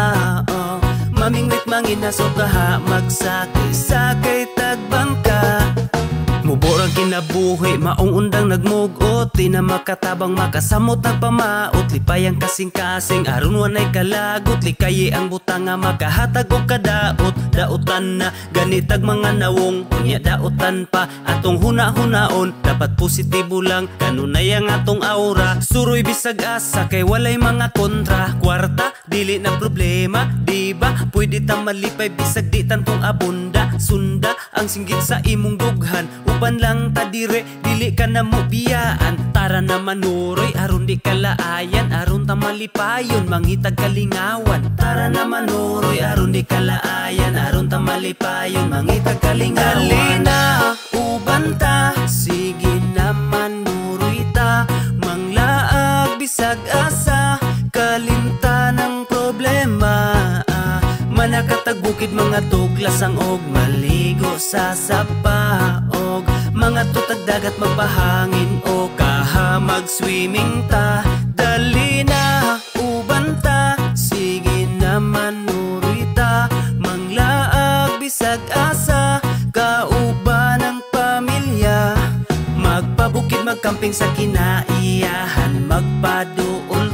tao. Mamingwit manginaso kaha, magsakay-sakay tagbangka. Muborang kinabuhi, maong undang nagmugot. Di na makatabang makasamot nagpamaot. Lipayang kasing-kasing, aron wanay kalagot. Likayi ang butang nga makahatag o kadaot. Daotan na ganitag mga nawong, unya daotan pa atong huna-hunaon. Dapat positibo lang, kanunay ang atong aura. Suroy bisag asa, kay walay mga kontra. Kwarta, dili na problema, diba? Pwede ta malipay bisag di tantong abunda. Sunda ang singgit sa imong dughan, uban lang ta dire, dili ka na mo biyaan. Tara na manuroy, aron di kalaayan, aron ta malipayon, mangitag kalingawan. Tara na manuroy, aron di kalaayan, aron ta malipayon, mangitag kalingawan. Dali na uban ta, sige naman nuroy ta. Manglaag bisag asa, kalimta ng problema. Manakatag bukid mga tuglasang og maligo sa sapaog. Mga tutag dagat magpahangin o kahamag swimming ta. Dali na uban ta, sige naman nuroy ta. Manglaag bisag asa, kauban ng pamilya. Magpabukid magkamping sa kinaiyahan, magpaduol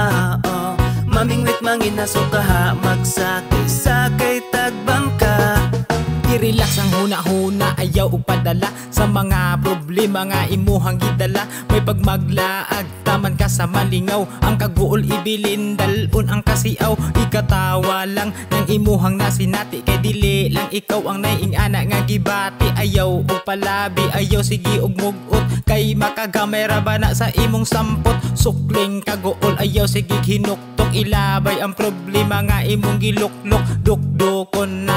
tao. Mamingwit manginaso kaha, magsakay-sakay tagbangka. I-relax ang huna-huna, ayaw upadala sa mga problema nga imuhang gidala. May pagmaglaag, taman ka sa malingaw. Ang kaguol ibilin, dalon ang kasiaw. Ikatawa lang ng imuhang nasinati, kay dili lang ikaw ang naiing-ana nga gibati. Ayaw upalabi, ayaw sige og mugot, kay makagamay ra ba na sa imong sampot. Sukling kaguol, ayaw sige hinuktok. Ilabay ang problema nga imong giluklok. Dukdukon nato ng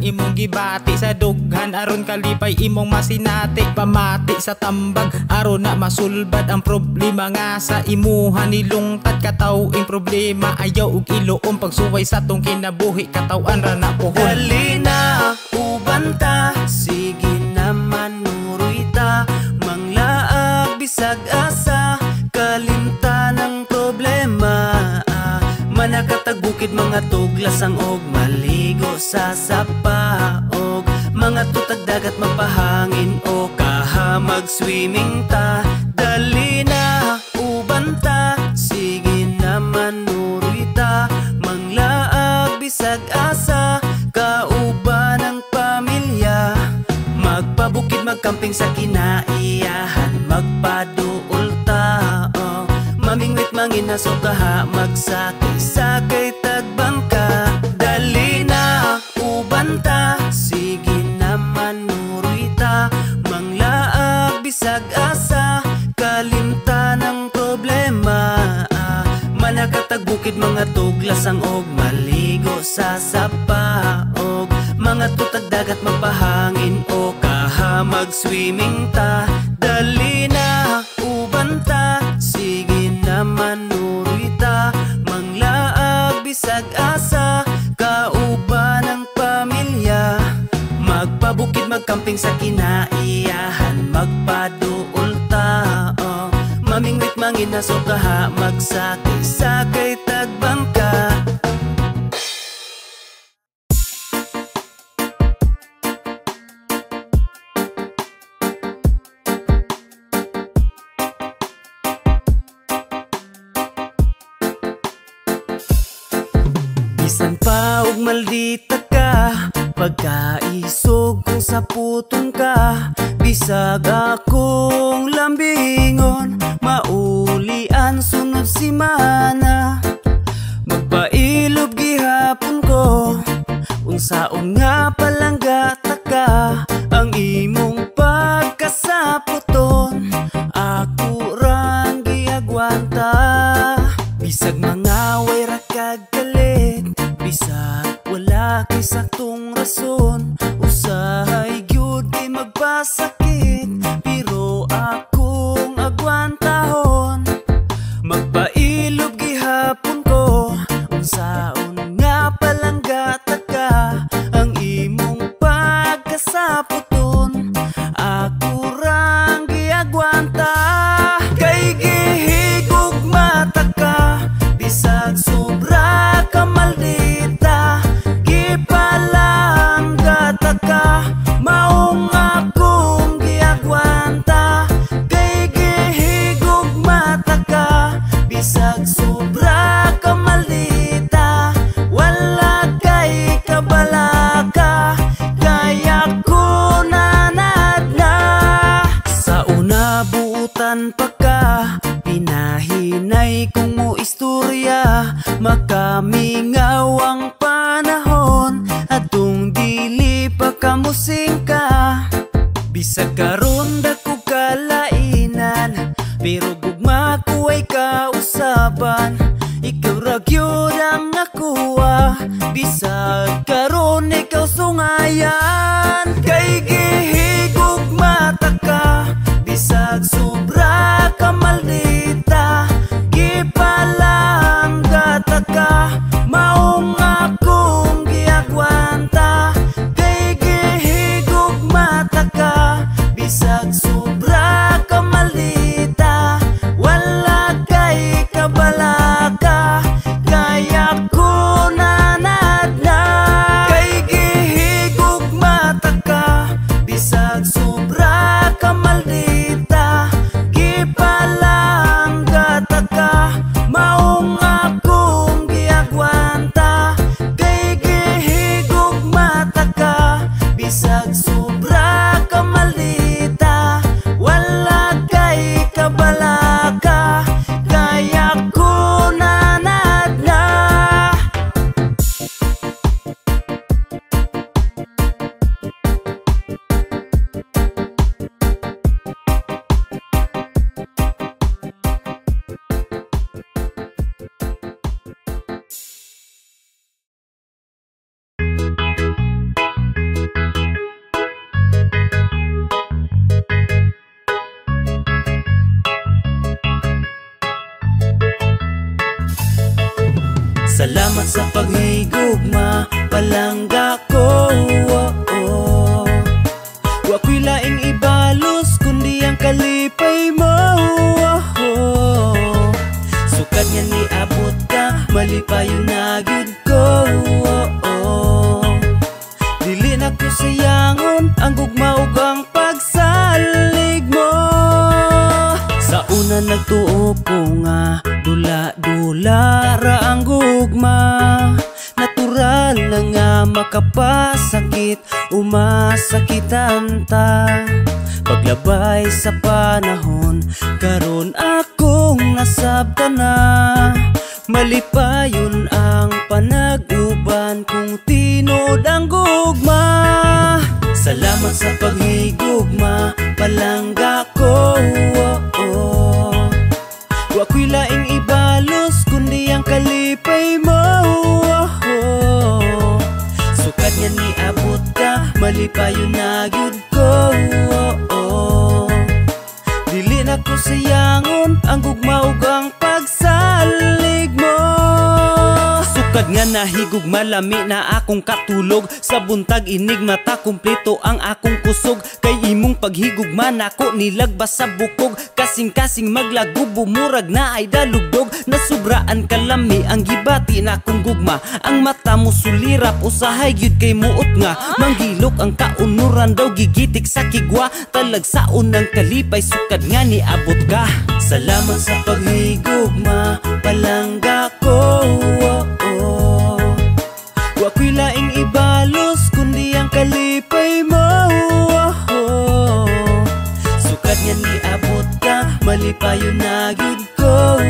imong gibati sa dughan aron kalipay imong masinati. Pamati sa tambag aron na masulbad ang problema nga sa imuha nilungtad. Katawing problema ayaw ug iluom pagsuway sa tong kinabuhi katawan ra na pohon. Dali na ubanta, sige naman nuruy ta, manglaag bisag asa, kalimta ng problema. Manakatag bukid mga tuglasang og maligo sa sapa, og mga tutag dagat mapahangin o kaha mag-swimming ta. Dali na ubanta, sige naman nuruy ta, manglaag bisag asa, kauban ng pamilya. Magpabukid magkamping sa kinaiyahan, magpaduol ta, mamingwit manginaso kaha, magsakay-sakay tagbangka. Dali na ubanta, sige naman nuruy ta, manglaag bisag asa, kalimta ng problema. Manakatag bukid mga tuglasang og maligo sa sapa, og mga tutag dagat magpahangin o kaha mag-swimming ta. Dali na ubanta, sige naman nuruy ta, manglaag bisag asa, kauban ng pamilya. Magpabukid magkamping sa kinaiyahan, magpaduol ta, mamingwit manginaso kaha, magsakay-sakay tagbangka. Bisan pa og maldita ka, pagkaisog kung sa puton ka, bisag akong lambingon, maulian sunod simana. Magpailob gihapon ko, unsaon nga palanggata ka, ang imong pagkasaputon, ako rang giagwanta. Bisag mga way ra kag galit, bisag wala kay saktong rason, usahay gyud kay magpasakit, pero akong agwantahon. Magpailob gihapon ko, unsaon nga palanggata ka, ang imong pagkasaputon, ako rang giagwanta. Kay gihigog mata ka, bisag sobra ka maldita, gipalanggata ka, maong akong giagwanta. Kay gihigog mata ka, bisag sobra ka maldita, wala kay kabalaka, kaya ko nanad na. Sa una buutan pa ka, pinahinay kong mo istorya, makamingaw ang panahon, atong dili pa kamusing ka. Bisag karon dako kalainan, pero gugma ko ay kausaban, ikaw ra gyud ang nakuha, bisag karon ikaw sungayan. Kay gihigog mata ka, bisag sobra ka maldita, gipalanggata ka, maong akong giagwanta. Kay gihigog mata ka, bisag sobra ka maldita, wala kay kabalaka, kaya ko nanad na. Kay gihigog mata ka, bisag malipayon na gyud ko. Dili na ko sayangon ang gugma ug ang pagsalig mo. Sa una nagtuo ko nga dula-dula ra ang gugma. Natural na nga makapasakit, umasakitan ta. Paglabay sa panahon, karon akong nasabtan na. Malipayon ang panag-uban kung tinod ang gugma. Salamat sa paghigugma, palangga ko. Wa ko'y laing ibalos kundi ang kalipay mo. Sukad nga ni abot ka, malipayon na gyud ko. Dili na ko sayangon ang gugma ug ang pagsalig mo. Sukad nga nahigugma, lami na akong katulog. Sa buntag inig mata kumpleto ang akong kusog. Kay imong paghigugma nako nilagbas sa bukog. Kasing-kasing maglago bumurag na ay dalugdog. Nasubraan kalami ang gibati na akong gugma. Ang mata mo sulirap usahay gyud kay muot nga. Manggilok ang kaunuran daw gigitik sa kigwa. Talagsaon ng kalipay sukad nga ni abot ka. Salamat sa paghigugma, palangga ko. Wa ko'y laing ibalos kundi ang kalipay mo. Sukad nga ni abot ka, malipayon na gyud ko.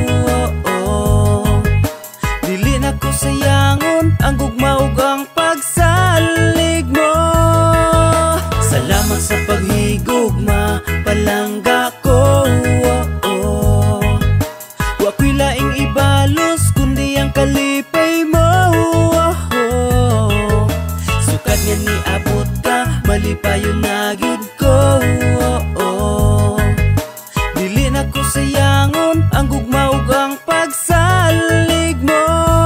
Dili na ko sayangon ang gugma ug ang pagsalig mo. Salamat sa paghigugma, palangga ko. Wa ko'y laing ibalos kundi ang kalipay mo. Sukad nga ni abot ka, malipayon na gyud ko. Dili na ko sayangon ang gugma ug ang pagsalig mo.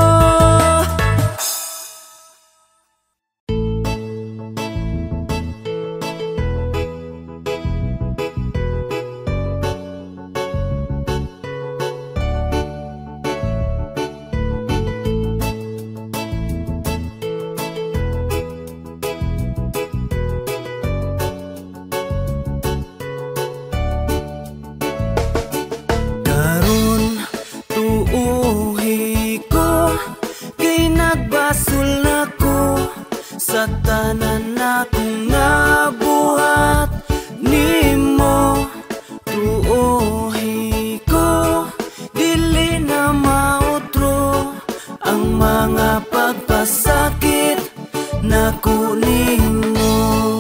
Sa tanan akong nabuhat nimo, tuohi ko dili na mautro ang mga pagpasakit na kunimo.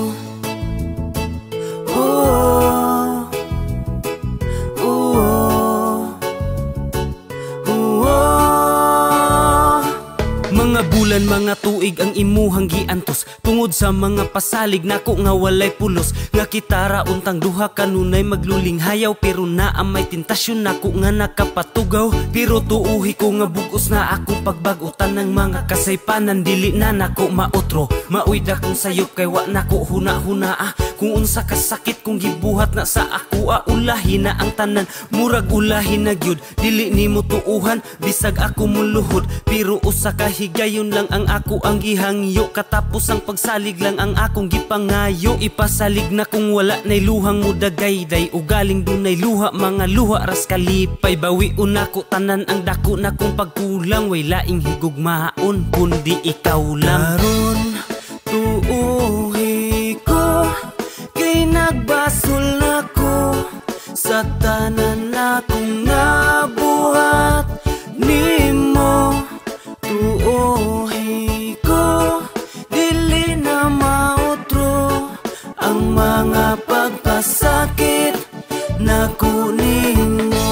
Mga bulan, mga tuig ang imuhang giantos tungod sa mga pasalig nako nga walay pulos. Nga kitara untang duha kanunay magluling hayaw, pero naamay tentasyon nako nga nakapatugaw. Pero tuuhi ko nga bugos na akong pagbagutan ng mga kasaypanan, dili na nako mautro. Mauy dakong sayop kay wa nako huna-hunaa. Kung unsa kasakit kung gibuhat na sa ako, ulahin na ang tanan, murag ulahin na gyud. Dili nimo tuuhan bisag ako muluhod, pero usa ka higayon lang ang ako ang gihangyo. Katapos ang pagsalig lang ang akong gipangayo. Ipasalig na kung wala nay luhang mo dagayday, ugaling dunay luha mga luha ras kalipay. Bawi unako tanan ang dako na kung pagkulang, way laing higugmaon kundi ikaw lang. Karon tuuhi ko kay nagbasol nako sa tanan akong nabuhat nimo. Tuohi ko dili na mautro ang mga pagpasakit na kunimo.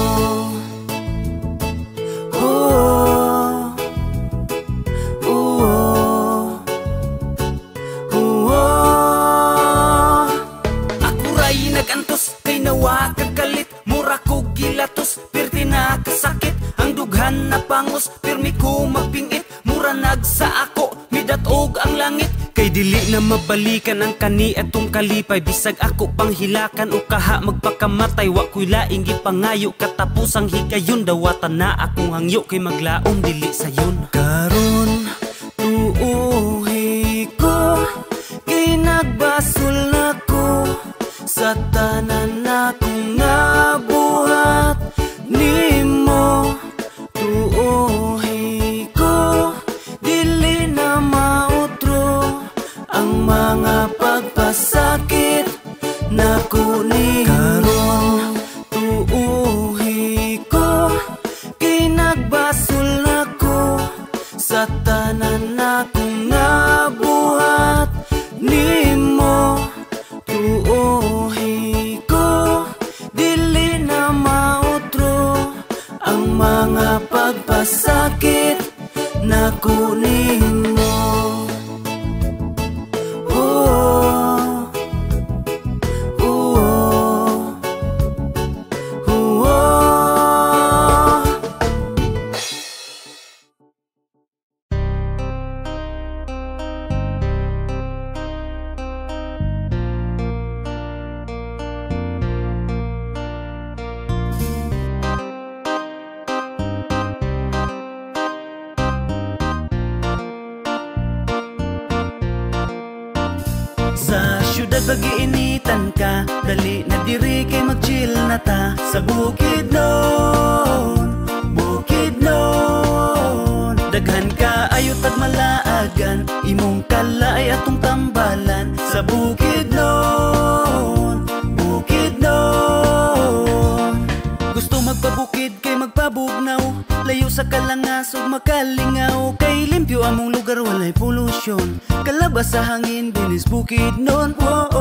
Ako ray nagantos kay nawa kagalit, mura ko gilatos perti na kasakit. Ang dughan na pangos pirmi ko magpingit, mura nagsa ako midatog ang langit. Kay Kay dili na mabalikan ang kani atong kalipay. Bisag ako pang hilakan o kaha magpakamatay. Wa ko'y laing gipangayo katapusang higayon. Dawatan na akong hangyo kay maglaom dili sayon. Karon tuuhi ko kay nagbasol na ko sa tanan akong nabuhat nimo. Tuuhi ko dili na mautro ang mga pagpasakit na kunin. Karon tuuhi ko kay nagbasol na ko sa tanan akong nabuhat nimo. Tuuhi ko dili na mautro ang mga pagpasakit na kunin mo. Sa syudad pag-iinitan ka, dali na diri kay mag-chill na ta. Sa bukid nun, bukid nun. Daghan ka ayot at malaagan, imong kalaay atong tambalan. Sa bukid nun, bukid nun. Gusto magpabukid kay magpabugnaw, layo sa kalangasog makalingaw. Kay limpyo among lugar walay polusyon, kalabas sa hangin binis bukid nun.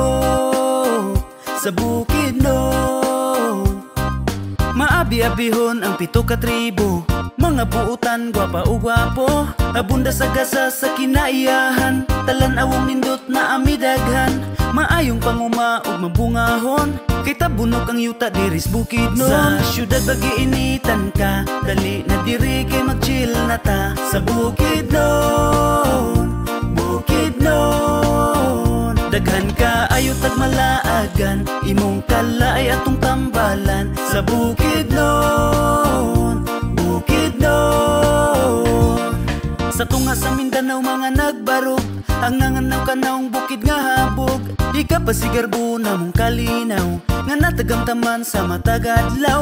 Sa bukid nun maabi-abihon ang 7 ka tribo, mga buutan gwapa o gwapo. Abunda sa gasa sa kinaiyahan, talan-awong nindot na amidaghan. Maayong panguma ug mabungahon, kay tabunok ang yuta diris bukid nun. Sa syudad pag-iinitan ka, dali na diri kay mag-chill na ta. Sa bukid nun, bukid nun. Daghan ka ayot at malaagan, imong kalaay atong tambalan. Sa bukid nun, bukid nun. Sa tunga sa Mindanao mga nagbarog, ang nanganaw kanaong bukid nga habog. Di ka pa sigarbo na mong kalinaw, nga natagamtaman sa matagadlaw.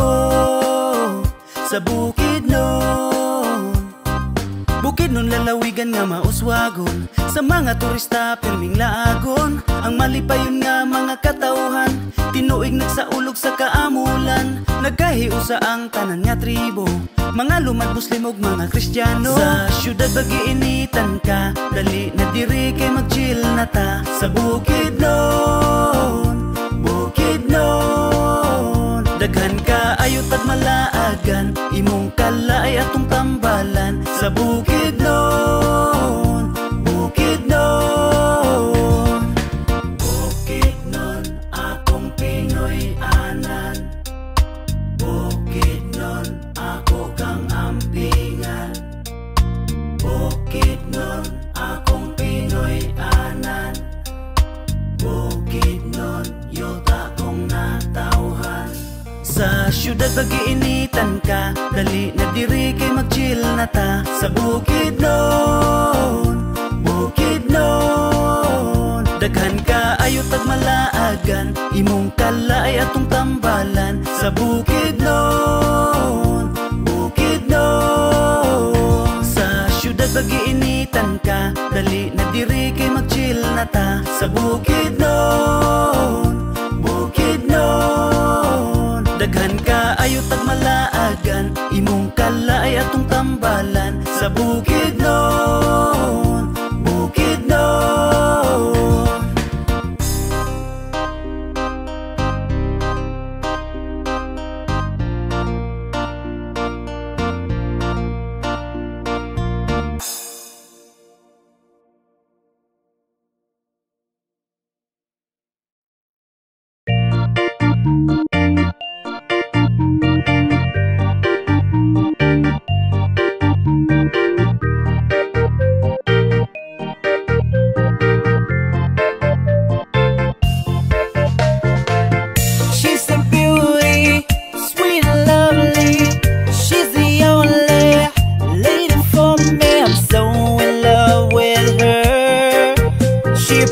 Sa bukid nun, bukid nun lalawigan nga mauswagon, sa mga turista pirming laagon. Ang malipayon nga mga katauhan, tinuig nagsaulog sa kaamulan. Nagkahiusa ang tanan nga tribo, mga lumad Muslim ug mga Kristiyano. Sa syudad pag-iinitan ka, dali na diri kay mag-chill na ta. Sa bukid nun, bukid nun. Daghan ka ayot at malaagan, imong kalaay atong tambalan. Sa bukid nun, bukid nun. Bukid nun akong Pinoy anan, bukid nun ako kang ampingan. Bukid nun akong Pinoy anan, bukid nun yuta kong natauhan. Sa syudad pag-iinitan ka, dali na diri kay mag-chill na ta. Sa bukid nun, bukid nun. Daghan ka ayot at malaagan, imong kalaay atong tambalan. Sa bukid nun, bukid nun. Sa syudad pag-iinitan ka, dali na diri kay mag-chill na ta. Sa bukid nun, bukid nun. Daghan ka ayot at malaagan, imong kalaay atong tambalan. Sa bukid nun, bukid nun.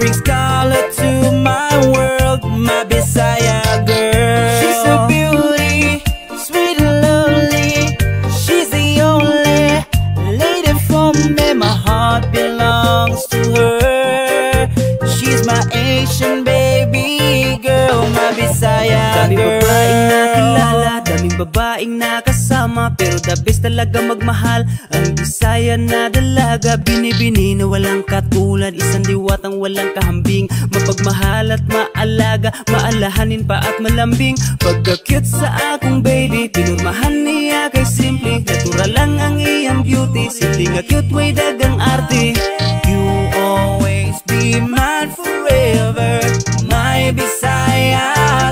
brings color to my world, my Bisaya girl. She's a beauty, sweet and lovely. She's the only lady for me. My heart belongs to her. She's my Asian baby girl, my Bisaya girl. Daming babaeng nakilala, daming babaeng nakasama, pero the best talaga magmahal ang Bisaya na dalaga. Binibini na walang katulad, isang diwatang walang kahambing, mapagmahal at maalaga, maalahanin pa at malambing. Pagka-cute sa akong baby, pinurmahan niya kay simple. Natural lang ang iyang beauty, simple nga cute, way dagang arte. You always be mine forever, my Bisaya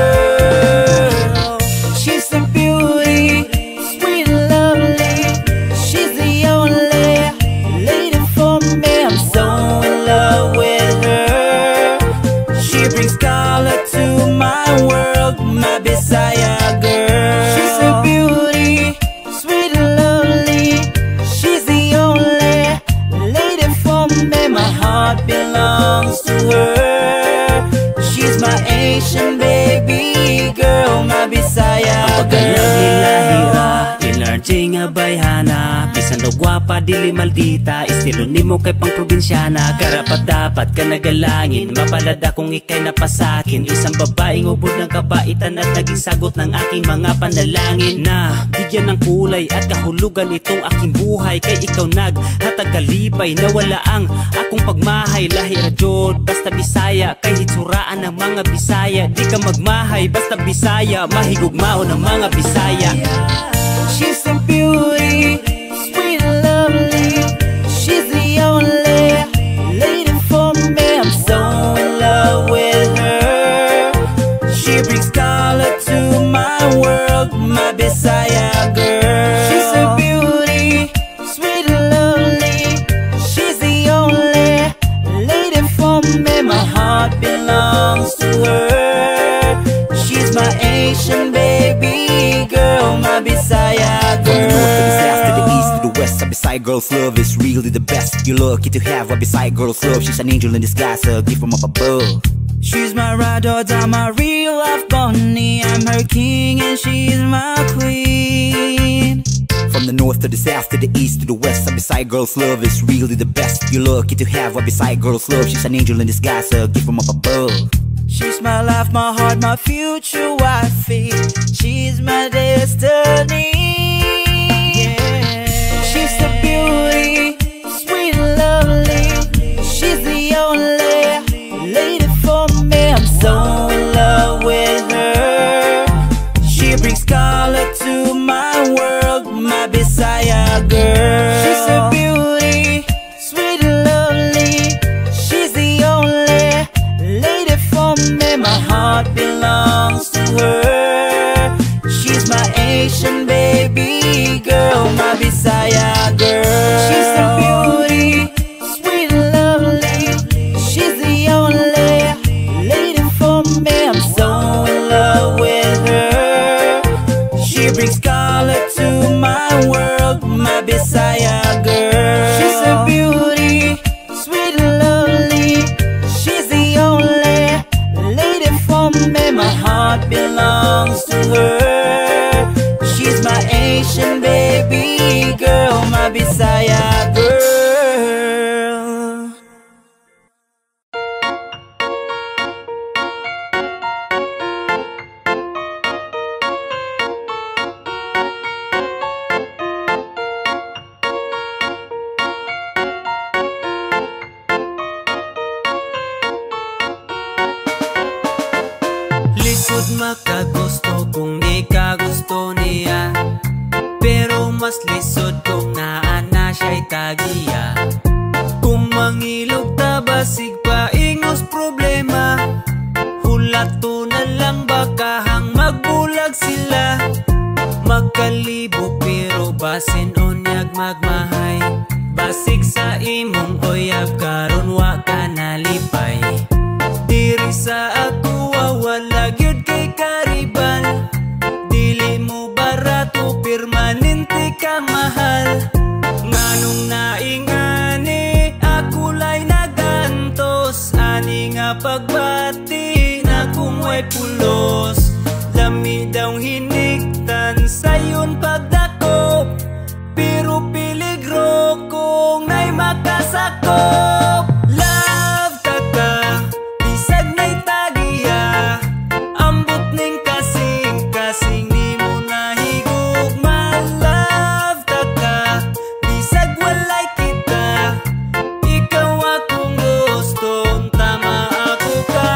girl. She's a beauty, sweet and lovely. She's the only lady for me. I'm so in love with her. She brings color to my world, my Bisaya girl. She's a beauty, sweet and lovely. She's the only lady for me. My heart belongs to her. She's my Asian baby girl, my Bisaya girl. Ilarjay nga bayhana, bisan daw gwapa dili maldita, estilo nimo kay pang probinsyana. Karapat dapat ka nagalangin, mapalada kung ikay napasakin. Isang babaeng ubod ng kabaitan at naging sagot ng aking mga panalangin. Na bigyan ng kulay at kahulugan itong aking buhay, kay ikaw naghatag kalipay na wala ang akong pagmahay. Lahi ra jud basta Bisaya, kay hitsuraan ng mga Bisaya. Di ka magmahay basta Bisaya, mahigugmao ng mga Bisaya. She's a beauty, sweet and lovely. She's the only lady for me. I'm so in love with her. She brings color to my world, my Bisaya girl. She's a beauty, sweet and lovely. She's the only lady for me. My heart belongs to her. She's my Asian baby girl, my Bisaya girl. From the north to the south to the east to the west, a Bisaya girl's love is really the best. You're lucky to have a Bisaya girl's love. She's an angel in disguise, a gift from up above. She's my ride or die, my real life bunny. I'm her king and she's my queen. From the north to the south to the east to the west, a Bisaya girl's love is really the best. You're lucky to have a Bisaya girl's love. She's an angel in disguise, a gift from up above. She's my life, my heart, my future wifey. She's my destiny. Yeah. She's a beauty, sweet and lovely. She's the only lady for me. I'm so in love with her. She brings color to my world, my Bisaya girl. She's a beauty, sweet and lovely. She's the only lady for me. My heart belongs to her. She's my Asian baby girl, my Bisaya girl. She's a beauty, sweet and lovely. She's the only lady for me. I'm so in love with her. She brings color to my world, my Bisaya girl. She's a beauty, sweet and lovely. She's the only lady for me. My heart belongs to her. She's my Asian baby girl, my Bisaya girl. Lisod makagusto kung di ka gusto niya, pero mas lisod kung naana siya'y tagiya. Kung mangilog ta basig pa ingos problema, hulato na lang bakahang magbulag sila. Magkalibo pero basin onyag magmahay, basig sa imong oyab karon wa ka nalipay. Diri sa ako wala gyud kay karibal, dili mo barato permanente ka mahal. Nganong naingani ako lay nagantos, nga pagbati na kung way pulos, lami daw hinigtan sayon pagdakop, pero piligro kung na'y makasakop. Love ka ka, bisag na'y tagiya, ambot ning kasing-kasing ni mo nahigugma. Love ka ka, bisag walay kita, ikaw akong gustong tama ako ka.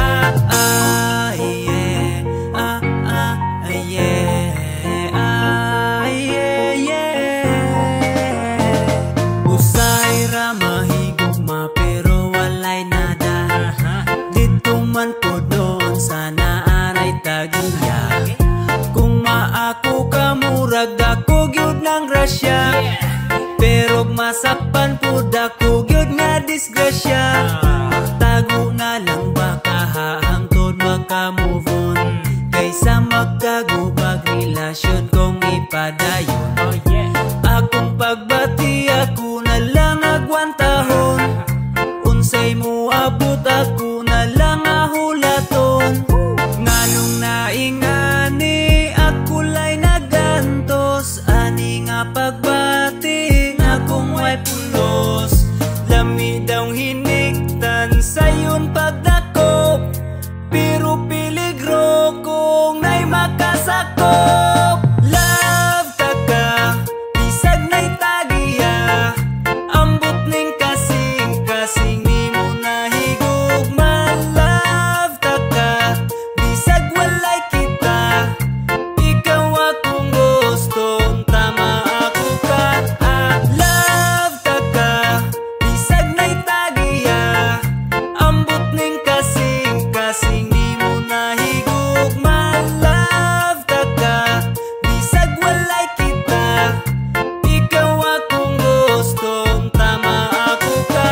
Usay ra mahigugma pero walay nada, dito man po doon sa naaray tagiya. Kung maako ka murag dako gyud ng grasya, pero masakpan po dako gyud nga disgrasya. Tago na lang baka hahangtod maka-move on, kaysa magkagubag relasyon kung ipadayon. Akong pagbati ako na lang agwantahon, unsay mo abot ako na lang ahulaton. Nganong naingani ako lay nagantos, ani nga pagbati na kung way pulos, lami daw hinigtan sayon pagdakop, pero piligro kung na'y makasakop. Love ka ka, bisag na'y tagiya, ambot ning kasing-kasing ni mo nahigugma. Love ka ka, bisag walay kita, ikaw akong gustong tama ako ka. Love ka ka, bisag na'y tagiya, ambot ning kasing-kasing ni mo nahigugma. Love ka ka, bisag walay kita, ikaw akong gustong tama ako ka.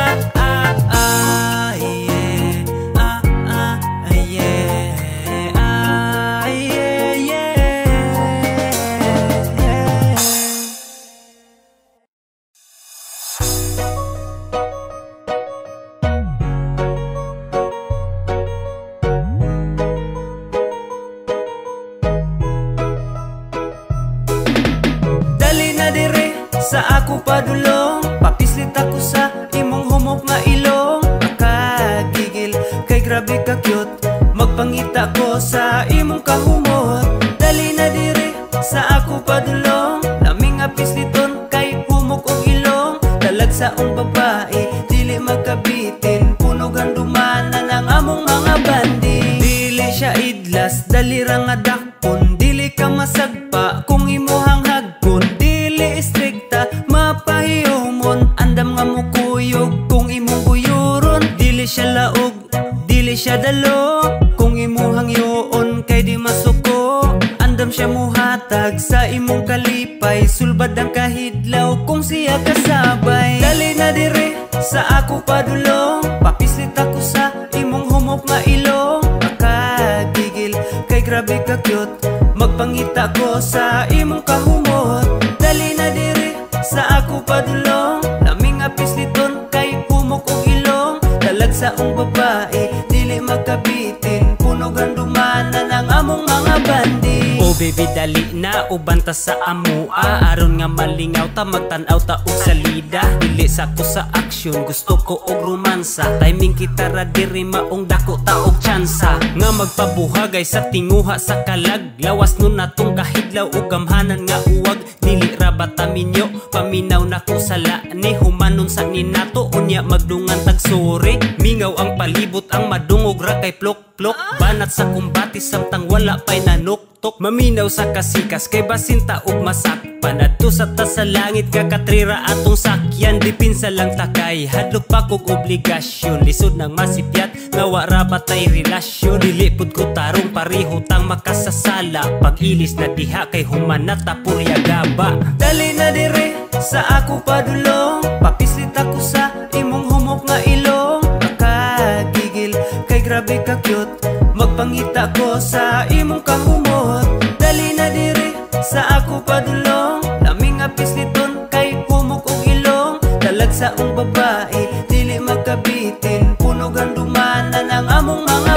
Dali na dire sa ako padulong, papislit ako sa imong humok nga ilong. Makagigil kay grabe ka cute, magpangita ko sa imong kahumot. Dali na dire sa ako padulong, laming nga pisliton kay humok og ilong. Dalag sa ong babae, dili magkabitin, punog ang dumanan ang among mga bandi. Dili siya idlas, dali ra nga dakpon, dili ka masagpa kung imuhang hagkon. Dili istrikta, mapahiyomon, andam nga mukuyog kung imong buyuron. Dili siya laog, dili siya dalo, kung imuhang yoon kay di masuko. Andam siya muhatag sa imong kalipay, sulbad ang kahidlaw kung siya kasabay. Dali na dire sa ako padulong, papislit ako sa imong humok nga ilong. Makagigil kay grabe ka cute, magpangita ko sa imong kahumot. Dali na dire sa ako padulong, laming nga pisliton kay humok og ilong. Dalag sa ong babae, dili magkabitin, punog ang dumanan ang among mga bandi. Oh baby dali na, ubanta sa amua, aron nga malingaw ta, magtanaw ta og salida. Dili sa ko sa aksyon, gusto ko og romansa, timing kita ra diri maong dako ta og tsansa. Nga magpabuhagay sa tinguha sa kalag, lawas nun natong kahidlaw ug gamhanan nga uwag. Dili ra bataminyo, paminaw na ko sa lani, humanon sa ninato unya magdungan tag sore. Mingaw ang palibot, ang madungog ra kay plok-plok, banat sa kumbati samtang wala pay nanuktok. Maminaw sa kasikas kay basinta ug masakpan, adto sa ta sa langit kakatrira atong sakyan. Dipinsa lang takay, hadlok pa kog obligasyon, lisod nang masipyat nga wara batay relasyon. Dili pud ko tarong pareho tang makasasala, pag ilis na diha kay humanat ta purya gaba. Dali na dire sa ako padulong, papislit ako sa imong humok nga ilong. Makagigil kay grabe ka cute, magpangita ko sa imong kahumot. Dali na dire sa ako padulong, laming nga pisliton kay humok og ilong. Dalag sa ong babae, dili magkabitin, punog ang dumanan ang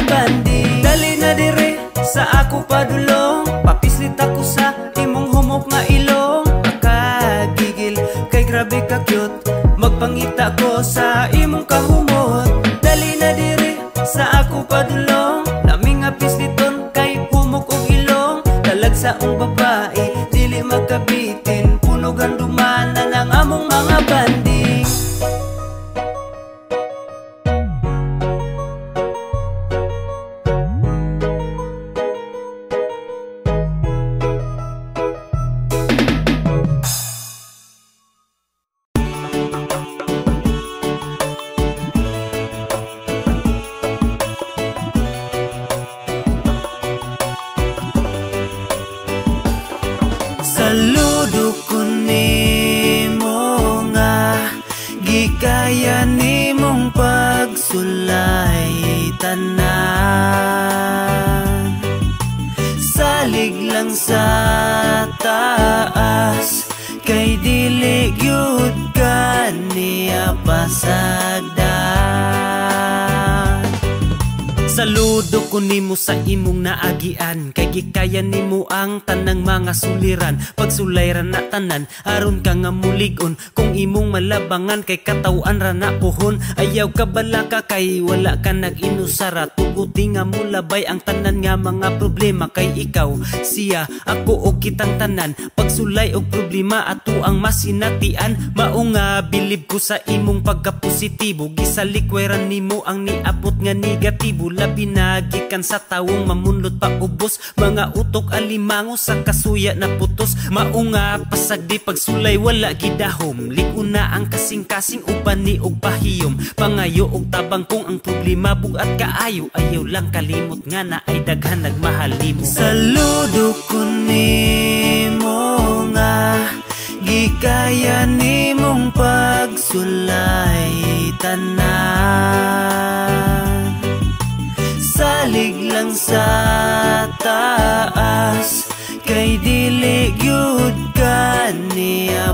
banding. Dali na dire sa ako padulong, papislit ako sa imong humok nga ilong. Makagigil kay grabe ka cute, magpangita ko sa imong kahumot. Dali na dire sa ako padulong, laming nga pisliton kay humok og ilong. Dalag sa ong babae, dili magkabitin, punugan dumanan ang among mga banding. Saludo ko nimo nga gikaya nimong pagsulay tanan. Salig lang sa taas kay dili gyud ka niya pasagdan. Saludo ko nimo sa imong naagian, kay gikaya nimo ang tanang mga suliran. Pagsulayran na tanan, aron ka nga muligon. Kung imong malabangan kay katawan ra na puhon, ayaw ka bala ka kay wala ka nag-inusara. Tuguti nga mulabay ang tanan nga mga problema, kay ikaw, siya, ako o kitang tanan. Pagsulay og problema ato ang masinatian. Mao nga bilib ko sa imong pagkapositibo, gisalikweran nimo ang niabot nga negatibo. Labi na gikan sa tawong mamunlot pa ubos, mga utok alimango sa kasuya na putos. Mao nga pasagdi pagsulay wala gidahom, liguna ang kasing-kasing uban ni og pahiyom. Pangayo og tabang kung ang problema bugat kaayo, ayaw lang kalimot nga na ay daghan nagmahalimo. Saludo ko nimo nga gikaya nimong pagsulay tanan. Salig lang sa taas kay dili gyud ka niya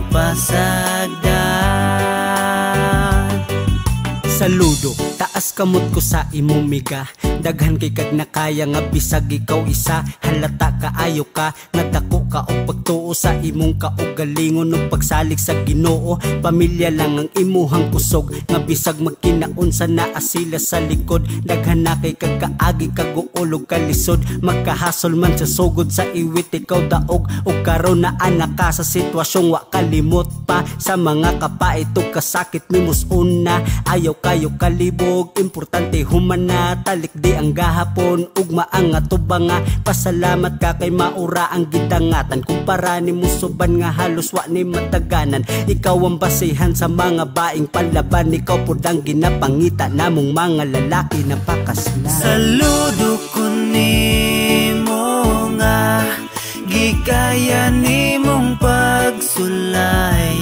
pasagdan. Saludo, taas kamot ko sa imong miga, daghan kay kag nakaya nga bisag ikaw isa. Halata kaayo ka, nadako ka og pagtuo sa imong kaugalingon ug pagsalig sa Ginoo. Pamilya lang ang imuhang kusog, nga bisag magkinaon sa naa sila sa likod. Daghan na kay kag kaagi kaguulog kalisod, magkahasol man sa sugod sa iwit ikaw daog. Ug karon na anak ka sa sitwasyong wa kalimot pa sa mga kapait ug kasakit nimos una. Ayaw kayo kalibog, importante humana, talik di ang gahapon ugma ang atubanga. Pasalamat ka kay maura ang gidangatan, kumpara ni musuban nga halos wa ni mataganan. Ikaw ang basihan sa mga baing panlaban, ikaw pud ang ginapangita namong mga lalaki na pakaslan. Saludo ko nimo nga gikaya nimong pagsulay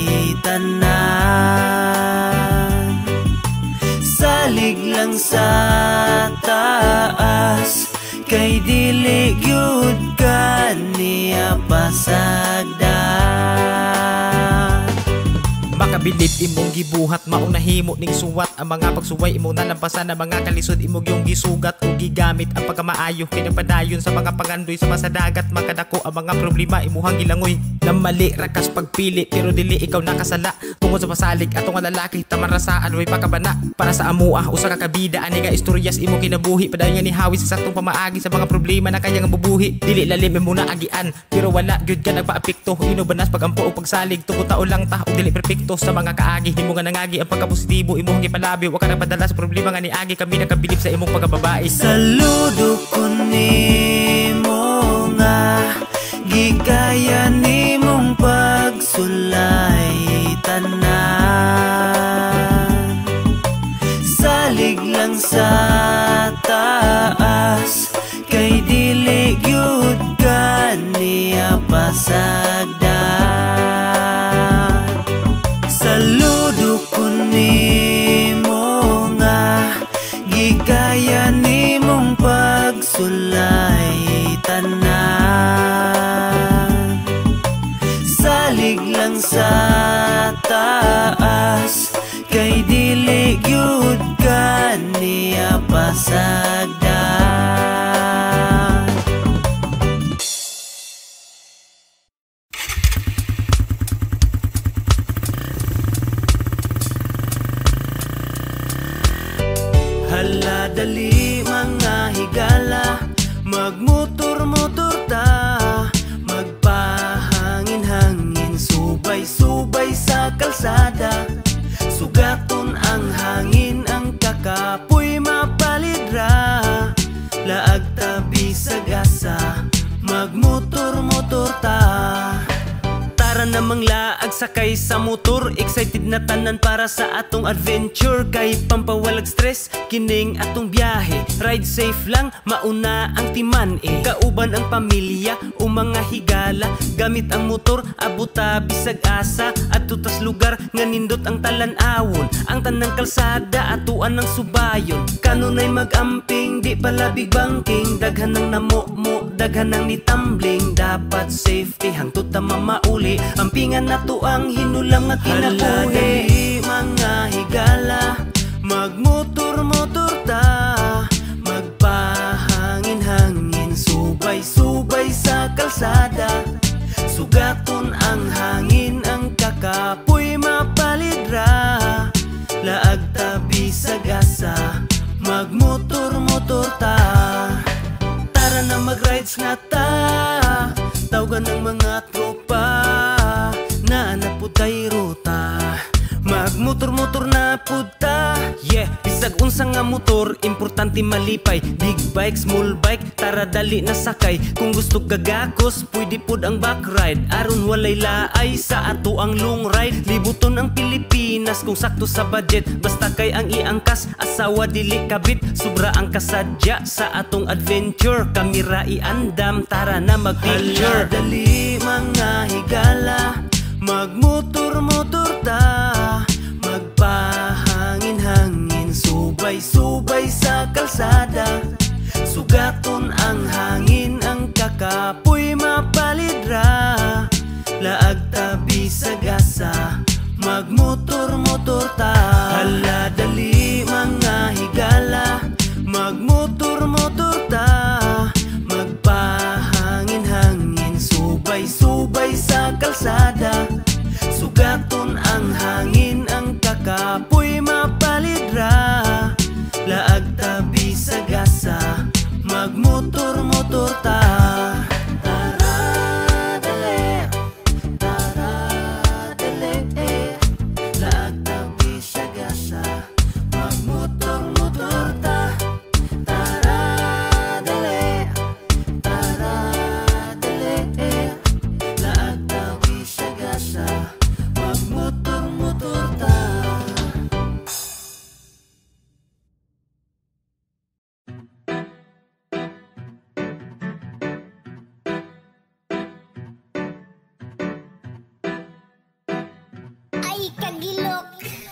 tanan. Salig lang sa taas kay dili gyud ka niya pasagdan. Makabilib imong gibuhat, maong nahimo ning suwat. Ang mga pagsuway imo nalampasan, ang mga kalisod imong yung gisugat o gigamit ang pagkamaayo. Kinapadayon sa mga pangandoy sa masadagat, makadako ang mga problema imuhang gilangoy. Namali rakas pagpili pero dili ikaw nakasala. Tungod sa pasalig atong lalaki tamarasaan way pakabana. Para sa amua usa ka kabida ani nga istoryas imo kinabuhi, padayon nga ni hawi sa satong pamaagi sa mga problema na kanya nga bubuhi. Dili lalim mo na agian pero wala gyud ka nagpaapekto. Inubanas pagampo o pagsalig, tuko tao lang ta o dili perpekto sa mga kaagi. Himo nga nangagi ang pagkapositibo imong gipalabi, wa ka nagpadala sa problema nga niagi. Kami nakabilib sa imong pagkababae. Saludo ko nimo nga gikaya nimong pagsulay tanan. Salig lang sa taas kay dili gyud ka niya pasagdan. Saludo ko nimo nga gikaya nimong pagsulay tanan. Salig lang sa taas kay dili gyud ka niya pasagdan. Hala dali mga higala, magmotor-motor ta, magpahangin-hangin, subay-subay sa kalsada. Sugaton ang hangin, ang kakapoy mapalidra, laag tabi sa gasa, magmotor-motor ta. Tara namang laag sakay sa motor, excited na tanan para sa atong adventure. Kay pampawalag stress, kining atong biyahe, ride safe lang, mauna ang timan kauban ang pamilya o mga higala, gamit ang motor, abuta bisag asa, at tutas lugar nga nindot ang talan-awon. Ang tanang kalsada, atuan ng subayon, kanunay mag-amping, di palabig banking, daghan ng namo-mo, daghan ng nitambling. Dapat safety, hangtod ta mamauli, ampingan na to ang hinulam nga kinabuhi. Hala dali mga higala, magmotor-motor ta, magpahangin-hangin, subay-subay sa kalsada. Sugaton ang hangin, ang kakapoy mapalidra, laag tabi sa gasa, magmotor-motor ta. Tara na mag-rides nga ta, tawagan ng mga tropa, na naputay ruta, magmotor-motor na puta. Yeah, bisag unsa nga motor, importante malipay. Big bike, small bike, tara dali na sakay. Kung gusto gagakos, pwede pod ang back ride, aron walay laay sa ato ang long ride. Libuton ang Pilipinas kung sakto sa budget, basta kay ang iangkas, asawa dili kabit. Sobra ang kasadya sa atong adventure, kamera iandam, tara na mag-picture. Hala dali mga higala, magmotor-motor ta, magpahangin-hangin, subay-subay sa kalsada. Sugaton ang hangin, ang kakapoy mapalidra, laag tabi sa gasa, magmotor-motor ta. Hala dali mga higala, magmotor-motor ta, magpahangin-hangin, subay-subay sa kalsada. Sugaton ang hangin, ang kakapoy mapalidra, laag tabi sa gasa, magmotor-motor ta. Tara dali, laag tabi sa gasa, magmotor-motor ta. Tara dali, laag tabi sa gasa, magmotor-motor ta. Ay, kagilok!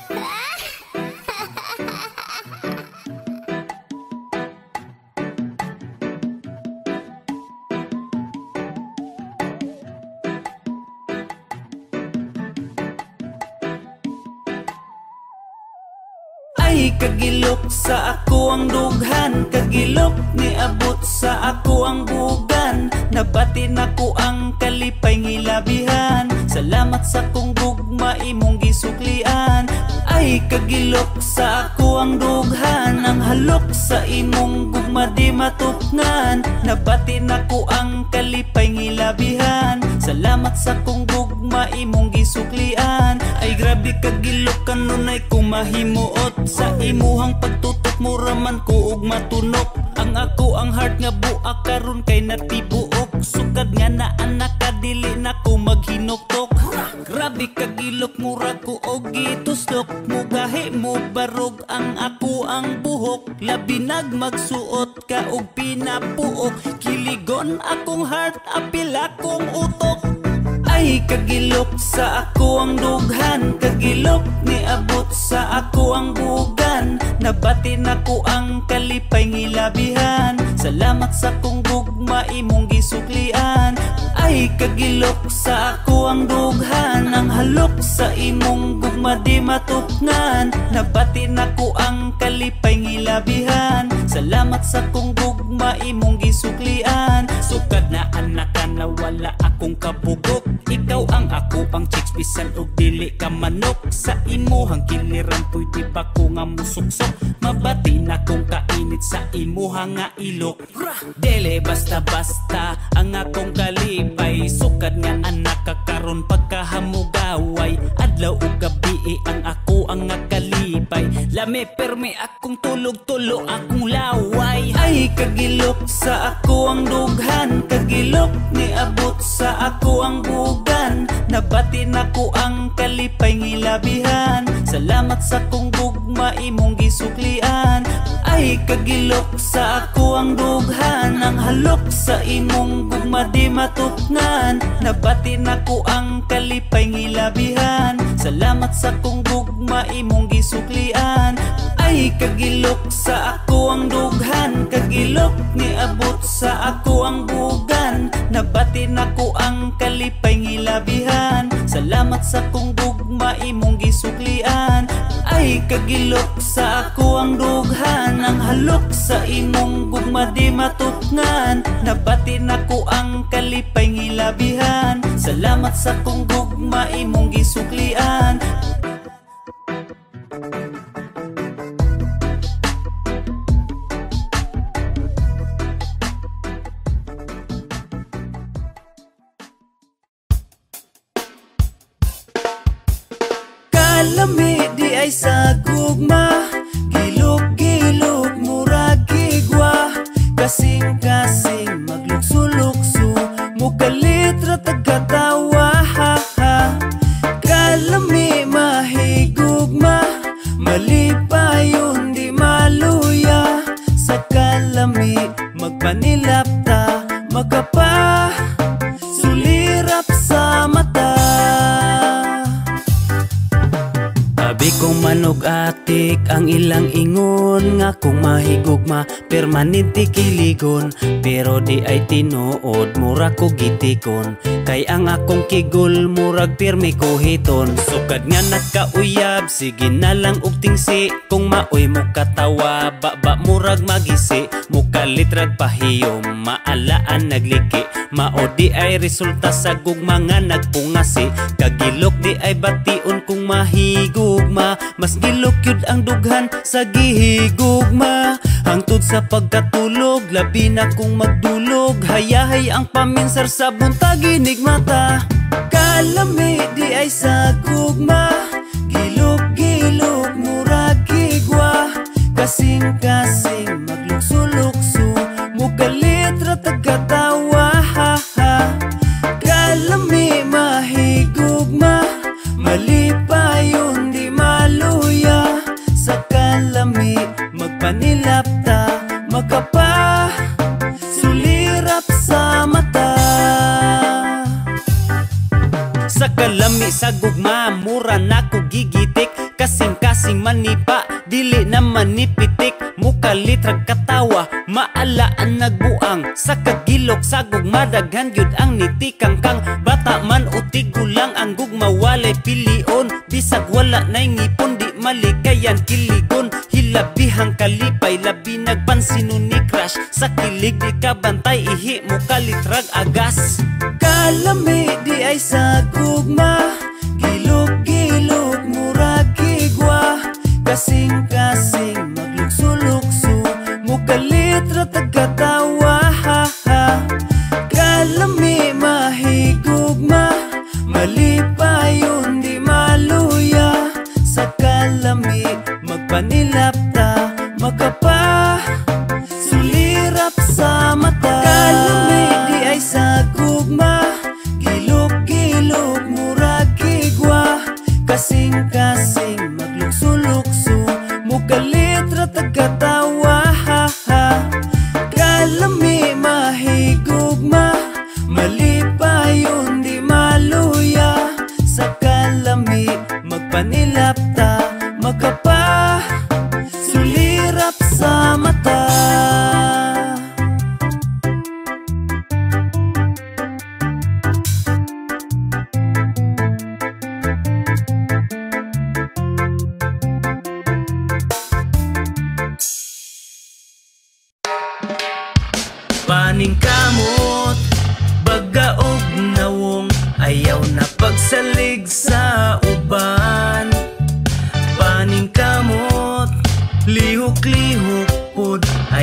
Ay kagilok sa ako ang dughan, kagilok ni abot sa ako ang bugan. Nabati na ko ang kalipay ngilabihan, salamat sa kong gugma imong gisuklian. Ay kagilok sa ako ang dughan, ang halok sa imong gugma di matukngan. Nabati na ko ang kalipay ngilabihan, salamat sa kong gugma imong gisuklian. Ay grabe kagilok kanunay kung mahimuot, sa imuhang pagtutok mo raman ko og matunok. Ang ako ang heart nga buak karon kay natibuok, sukad nga na anak kadili na ko maghinuktok. Grabe kagilok mura ko og gitustok, mugahi mo barog ang ako ang buhok. Labi nagmagsuot ka og pinapuok, kiligon akong heart apil akong utok. Ay kagilok sa ako ang dughan, kagilok ni abot sa ako ang bugan. Nabati na ko ang kalipay ngilabihan, salamat sa kong gugma imong gisuklian. Ay kagilok sa ako ang dughan, ang halok sa imong gugma di matukngan. Nabati na ko ang kalipay ngilabihan, salamat sa kong gugma imong gisuklian. Sukad na anak ka na wala akong kabugok, ikaw ang ako pang chicks bisan og dili ka manok. Sa imuhang kiliran pwede pa ko nga musuksok, mabati na kong Kapit sa imuha nga ilok. Dele basta-basta ang akong kalipay. Sukad nga anak kakaron pagkahamugaway. Adlaw o gabi ang ako ang nga kalipay. Lame perme akong tulog-tulo akong laway. Ay kagilok sa ako ang dughan. Kagilok ni abot sa ako ang bugan. Nabati na ko ang kalipay ngilabihan. Salamat sa kong gugma imong gisuklian. Ay kagilok sa ako ang dughan. Ang halok sa imong gugma di matuknan. Nabati na ko ang kalipay ngilabihan. Salamat sa kong gugma imong gisuklian. Ay kagilok sa ako ang dughan. Kagilok ni abot sa ako ang bugan. Nabati na ko ang kalipay ngilabihan. Salamat sa kong gugma imong gisuklian. Ay kagilok sa ako ang dughan. Ang halok sa imong gugma di matuknan. Nabati na ko ang kalipay ngilabihan. Salamat sa kong gugma imong gisuklian. Kalami di ay sa gugma. Gilok-gilok murag gigwa. Kasing-kasing maglukso-lukso. Mukalitra tagatawa ha ha. Kalami mahigugma. Malipayon di maluya. Sa kalami magpanilapta. Magkapa sulirap sa mata. Abi kong manog atik ang ilang ingon. Nga kung mahigugma permanente kiligon. Pero di ay tinuod mura ko gitikon. Kay ang akong kigol murag pirmi ko hiton. Sukad nga nakauyab sige na lang og tingsi. Kung maoy mo katawa baba murag magisi. Mukalitrag pahiyom maalaan nagliki. Mao di ay resulta sa gugma nga nagpungasi. Kagilok di ay bation kung mahigugma. Mas gilok yun ang dughan sa gihigugma. Hangtod sa pagkatulog labi na kung magdulog. Hayahay ang paminsar sa buntag inig mata. Kalami di ay sa gugma. Gilok-gilok murag gigwa. Kasing-kasing maglukso-lukso. Mukalitra tagatawa ha ha. Kalami mahigugma. Malipayon di maluya. Sa kalami magpanilapta. Magkapa sulirap sa mata. Sa kalami sa gugma mura na ko gigitik. Kasing-kasing manipa dili na manipitik. Mukalitrag katawa maalaan nagbuang. Sa kagilok sa gugma daghan gyud ang nitikang kang. Bata man o tigulang ang gugma walay pilion. Bisag wala nay ngipon di malikayan kiligon. Hilabihang kalipay labi nagpansino ni crush. Sa kilig di kabantay ihi mukalitrag agas. Kalami di ay sa gugma. Gilok-gilok murag gigwa. Kasing-kasing maglukso-lukso. Mukalitra tagatawa ha ha. Kalami mahigugma. Malipayon di maluya. Sa kalami magpanilapta. Magkapa sulirap sa mata. Kalami di ay sa gugma. Gilok-gilok murag gigwa. Kasing-kasing maglukso-lukso. Mukalitra tagatawa ha ha. Kalami mahigugma. Malipayon di maluya. Sa kalami magpanilapta. Magkapa sulirap sa mata. Paning kamot, bagaog nawong. Ayaw na pagsalig sa uban. Paning kamot, lihok-lihok pod.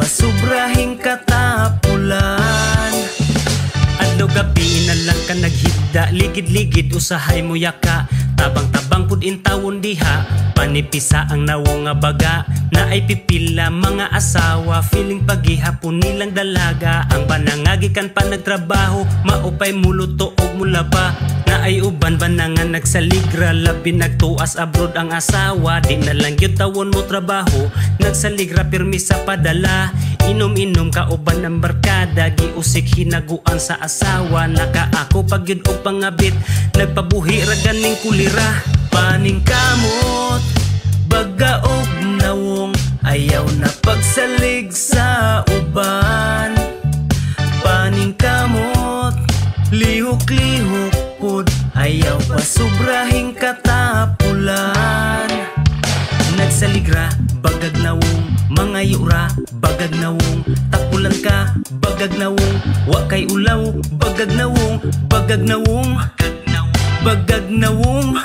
pasubrahing katapulan. Adlaw gabi na lang ka naghigda, ligid-ligid usahay mo yaka, tabang-tabang pud intawon diha, panipisa ang nawo nga baga, na ay pipila mga asawa, feeling paghihapon nilang dalaga, ang banangagikan pa nagtrabaho, maupay muluto og mulaba, na ay uban banangan nagsaligra, labi nagtuas abroad ang asawa, di na lang gyud tawon mo trabaho, nagsaligra pirmi sa padala, inom-inom ka uban ng barkada, giusik hinaguan sa asawa, nakaako pagyud og pangabit, nagpabuhi ra ganing kulira, paning kamot baga og nawong, ayaw na pagsalig sa uban, paning kamot lihok-lihok pud, ayaw pa sobrahing katapulan. Nagsaligra bagag nawong, mga yura bagag nawong, tapulan ka bagag nawong, wa kay ulaw bagag nawong, bagag nawong, bagag nawong,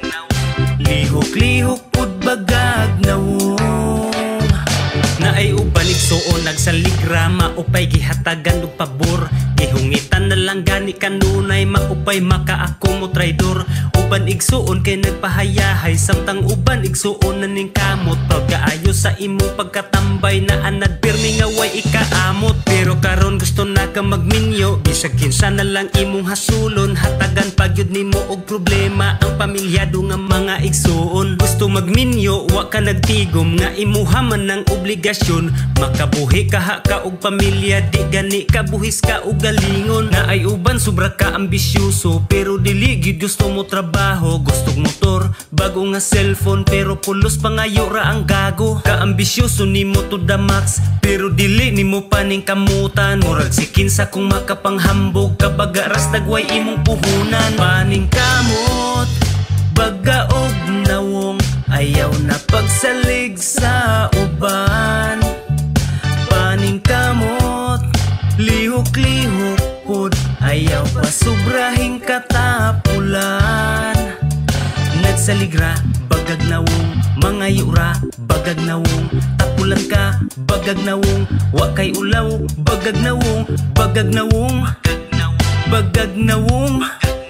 lihok-lihok pud bagag nawong. Na ay uban igsuon nagsaligra, maupay gihatagan og pabor, gihungitan na lang gani kanunay, maupay makaako mo traidor, uban igsuon kay nagpahayahay, samtang uban igsuon na ning kamot, pagkaayo sa imong pagkatambay, na anad pirmi nga way ikaamot, pero karon gusto na ka magminyo, bisag kinsa na lang imong hasulon, hatagan pagyud nimo og problema ang pamilyado nga mga igsuon, gusto magminyo wa ka nagtigom, nga imuha man ng obligasyon, makabuhi kaha ka og pamilya, di gani kabuhis ka og galingon, na ay uban sobra ka ambisyoso, pero dili gyud gusto mo trabaho, gustong motor, bago nga cellphone, pero pulos pangayo ra ang gago, kaambisyoso nimo to the max, pero dili nimo paning kamutan, murag si kinsa kung makapanghambog, kabagaras nagway imong puhunan, paning kamot baga og nawong, ayaw na pagsalig sa uban, paning kamot lihok-lihok pud, ayaw pa sobrahing katapulan. Nagsaligra bagag nawong, mga yura bagag nawong, tapulan ka bagag nawong, wa kay ulaw bagag nawong, bagag nawong, bagag nawong,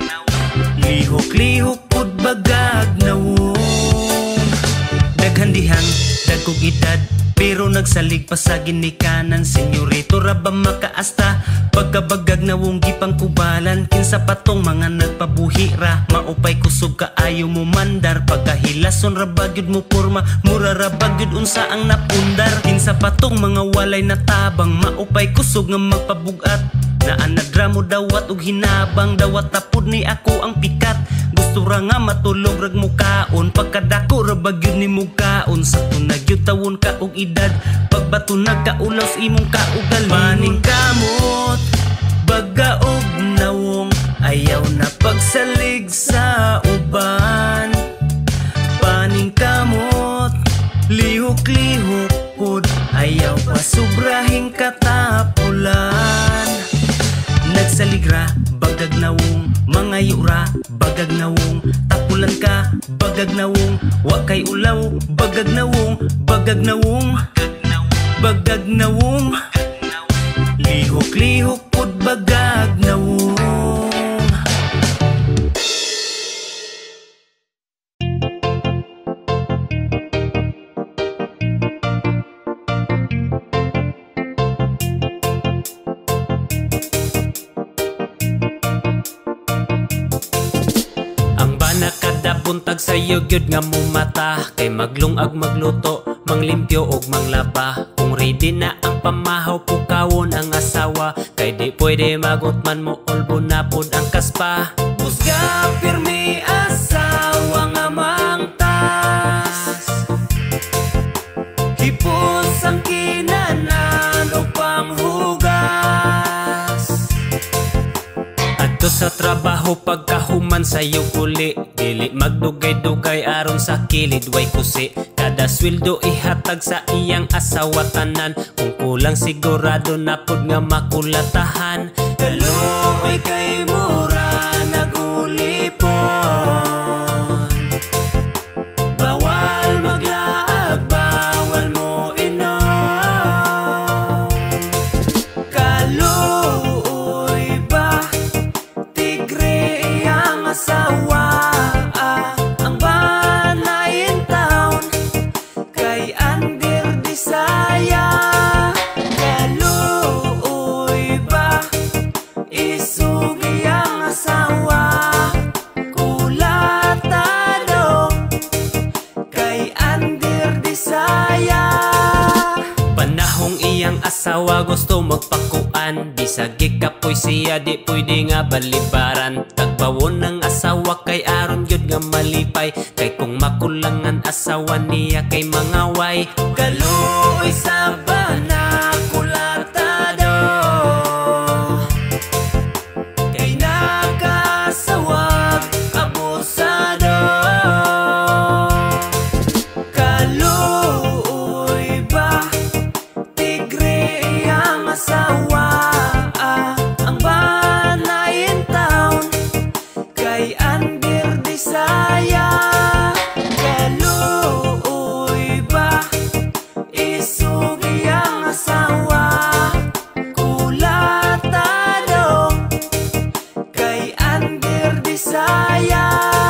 lihok-lihok pud bagag nawong. Daghandihan dagkog edad, pero nagsalig pa sa ginikanan, senyorito ra ba makaasta, pagkabagag nawong gipang kubalan, kinsa patong mga nagpabuhi ra, maupay kusog kaayo mo mandar, pagkahilason ra bagyud mo porma, mura ra bagyud unsa ang napundar, kinsa patong mga walay natabang, maupay kusog nga magpabugat, na anadra mo dawat og hinabang, dawat tapod ni ako ang pikat, gusto ra nga matulog rag mo kaon, pagkadako ra bagyud ni mo kaon, sa tunagyud tawon ka og edad, pagbato nagkaulaw sa imong kaugal, paning kamot baga og nawong, ayaw na pagsalig sa uban, paning kamot lihok-lihok pud, ayaw pa sobrahing katapulan. Nagsaligra bagag nawong, mga yura bagag nawong, tapulan ka bagag nawong, wa kay ulaw bagag nawong, bagag nawong, bagag nawong, lihok-lihok pud bagag nawong. Buntag sa'yo gyud nga mo mata, kay maglungag magluto, manglimpyo og manglaba, kung ready na ang pamahaw pukawon ang asawa, kay di pwede magutman mo ulbo na pud ang kaspa. Busga pirmi asawa nga mangtas, hipos ang kinanan o panghugas, adto sa trabaho pagkahuman sa'yo kuli, dili magdugay-dugay aron sa kilid way kusi, kada sweldo ihatag sa iyang asawa tanan, kung kulang sigurado na pud nga makulatahan, kaluoy kay mura nagulipon, bawal maglaag, bawal mo inom, Ang iyang asawa gusto magpakuan, bisag gikapoy siya di pwede nga balibaran. Tagbawon ng asawa kay aron gyud nga malipay, kay kung makulangan asawa niya kay mangaway. Kaluoy sa banakulatado, kay nakasawag abusado. Kaluoy ba asawa ang banayin taon, kay Andir Disaya. Kaluoy ba isugi ang asawa kulatado, kay Andir Disaya.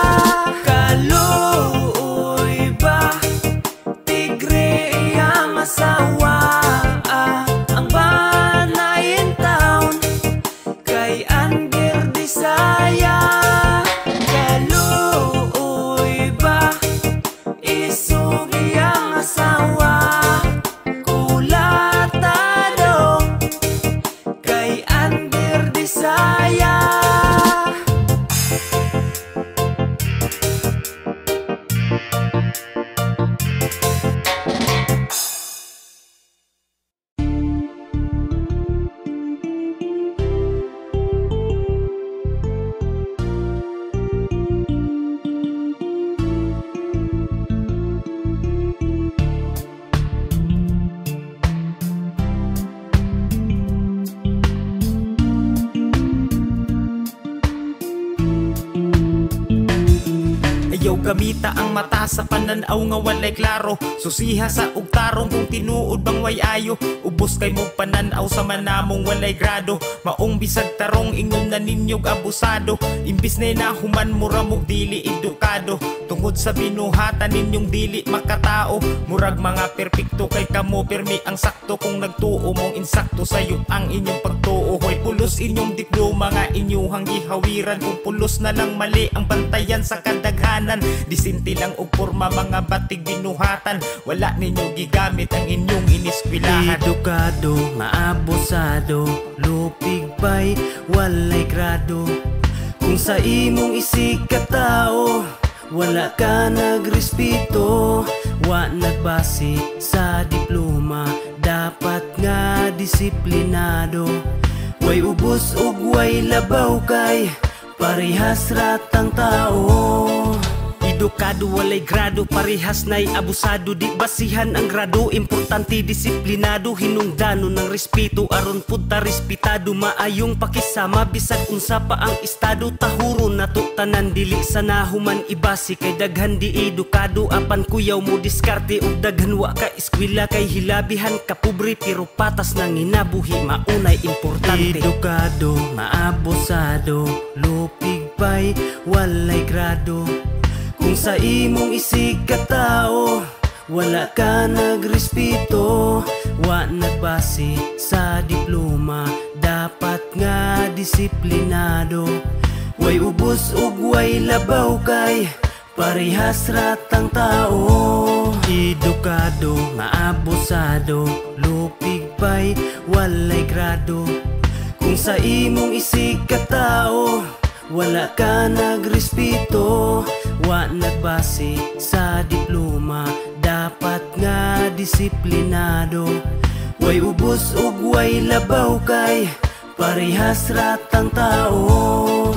Kaluoy ba tigre ang asawa ang banayin taon, kay Andir Disaya. Kaluoy ba isugi ang asawa kulatado, kay Andir Disaya. Ayaw gamita ang mata sa pananaw nga walay klaro, susiha sa ugtarong kung tinuod bang way ayo. Ubos kay mo pananaw sa manamong walay grado, maong bisag tarong ingon na ninyog abusado. Imbis na nahuman mura mong dili edukado, tungod sa binuhatan ninyong dili makatao. Murag mga perpekto kay kamo permi ang sakto, kung nagtuo mong insakto sayo ang inyong pagtuo. Hoy pulos inyong diploma nga inyuhang gihawiran, kung pulos na lang mali ang bantayan sa kadaghanan. Disinti lang og porma mga batig binuhatan, wala ninyo gigamit ang inyong iniskwilahan. Edukado nga abusado, lupig pa'y walay grado. Kung sa imong isig ka tao, wala ka nagrespeto. Wa nagbase sa diploma, dapat nga disiplinado. Way ubos ug way labaw kay parehas ratang tao. Edukado walay grado, parehas na'y abusado. Di basihan ang grado, importante disiplinado. Hinungdano ng respeto, aron punta respetado. Maayong pakisama, bisag unsa pa ang estado. Tahuro na to tanan, dili sa nahuman ibasi. Kay daghan di edukado, apan kuyaw mo diskarte. Og daghan wa ka eskwela, kay hilabihan ka pobre. Pero patas nang hinabuhi, maunay importante. Edukado, maabusado, lupig pa'y walay grado. Kung sa imong isig ka tao, wala ka nagrespeto. Wa nagbase sa diploma, dapat nga disiplinado. Way ubos ug way labaw kay parehas ratang tao. Edukado nga abusado, lupig pa'y walay grado. Kung sa imong isig ka tao, wala ka nagrespeto. Wa nagbase sa diploma, dapat nga disiplinado. Way ubos ug way labaw kay parehas ratang tao.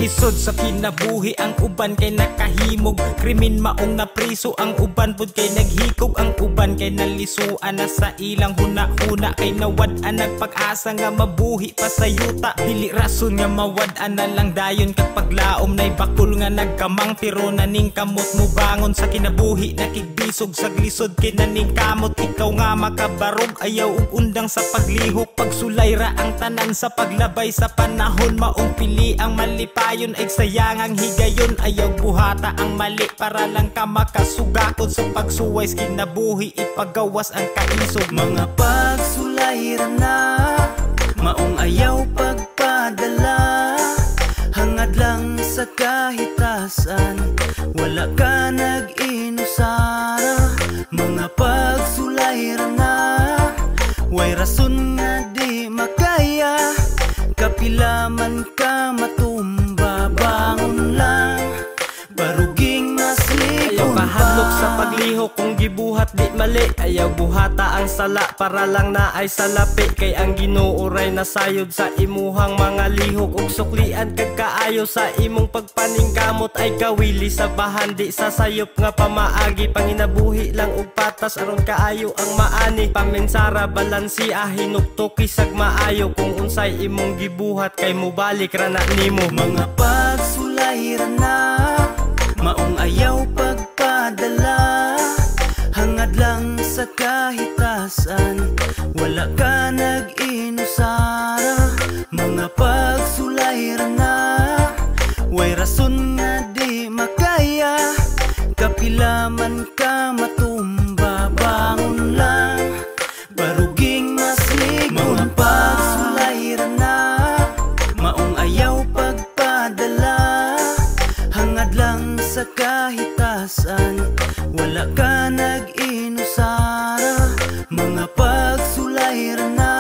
Lisod sa kinabuhi ang uban kay nakahimog. Krimen maong napriso ang uban pud kay naghikog. Ang uban kay nalisuan na sa ilang huna-huna. Kay nawad-an nagpag-asa nga mabuhi pa sa yuta. Dili rason nga mawad-an na lang dayon kapag laom nay bakul nga nagkamang. Pero naning kamot mo bangon sa kinabuhi nakigbisog sa glisod kay naning kamot. Ikaw nga makabarog ayaw ug undang sa paglihok. Pagsulay ra ang tanan sa paglabay sa panahon. Maong pili ang malipayon ay sayang ang higayon. Ayaw buhata ang mali para lang ka makasugakod sa pagsuway sa kinabuhi ipagawas ang kaisog. Mga pagsulay ra na maong ayaw pagpadala. Hangad lang sa kahitasan wala ka nag-inusara. Mga pagsulay ra na way rason nga di makaya. Kapila man ka matumba bangon lang baruging maslikon. Ayaw kahadlok sa paglihok kung gibuhat di mali. Ayaw buhata ang sala para lang na ay salapi. Kay ang Ginoo ray nasayod sa imuhang mga lihok. Ug suklian kag kaayo sa imong pagpaningkamot ay kawili sa bahan di sa sayop nga pamaagi. Panginabuhi lang ug patas aron kaayo ang maani. Pamensara balansi hinuktok isag maayo. Kung unsay imong gibuhat kay mubalik ra na nimo. Mga pagsulay ra na maong ayaw pagpadala. Hangad lang sa kahitasan wala ka nag-inusara. Mga pagsulay ra na way rason nga di makaya. Kapila man ka matumba bangon lang baruging maslikon. Mga pagsulay ra na maong ayaw pagpadala. Hangad lang sa kahitasan wala ka nag-inusara. Mga pagsulay ra na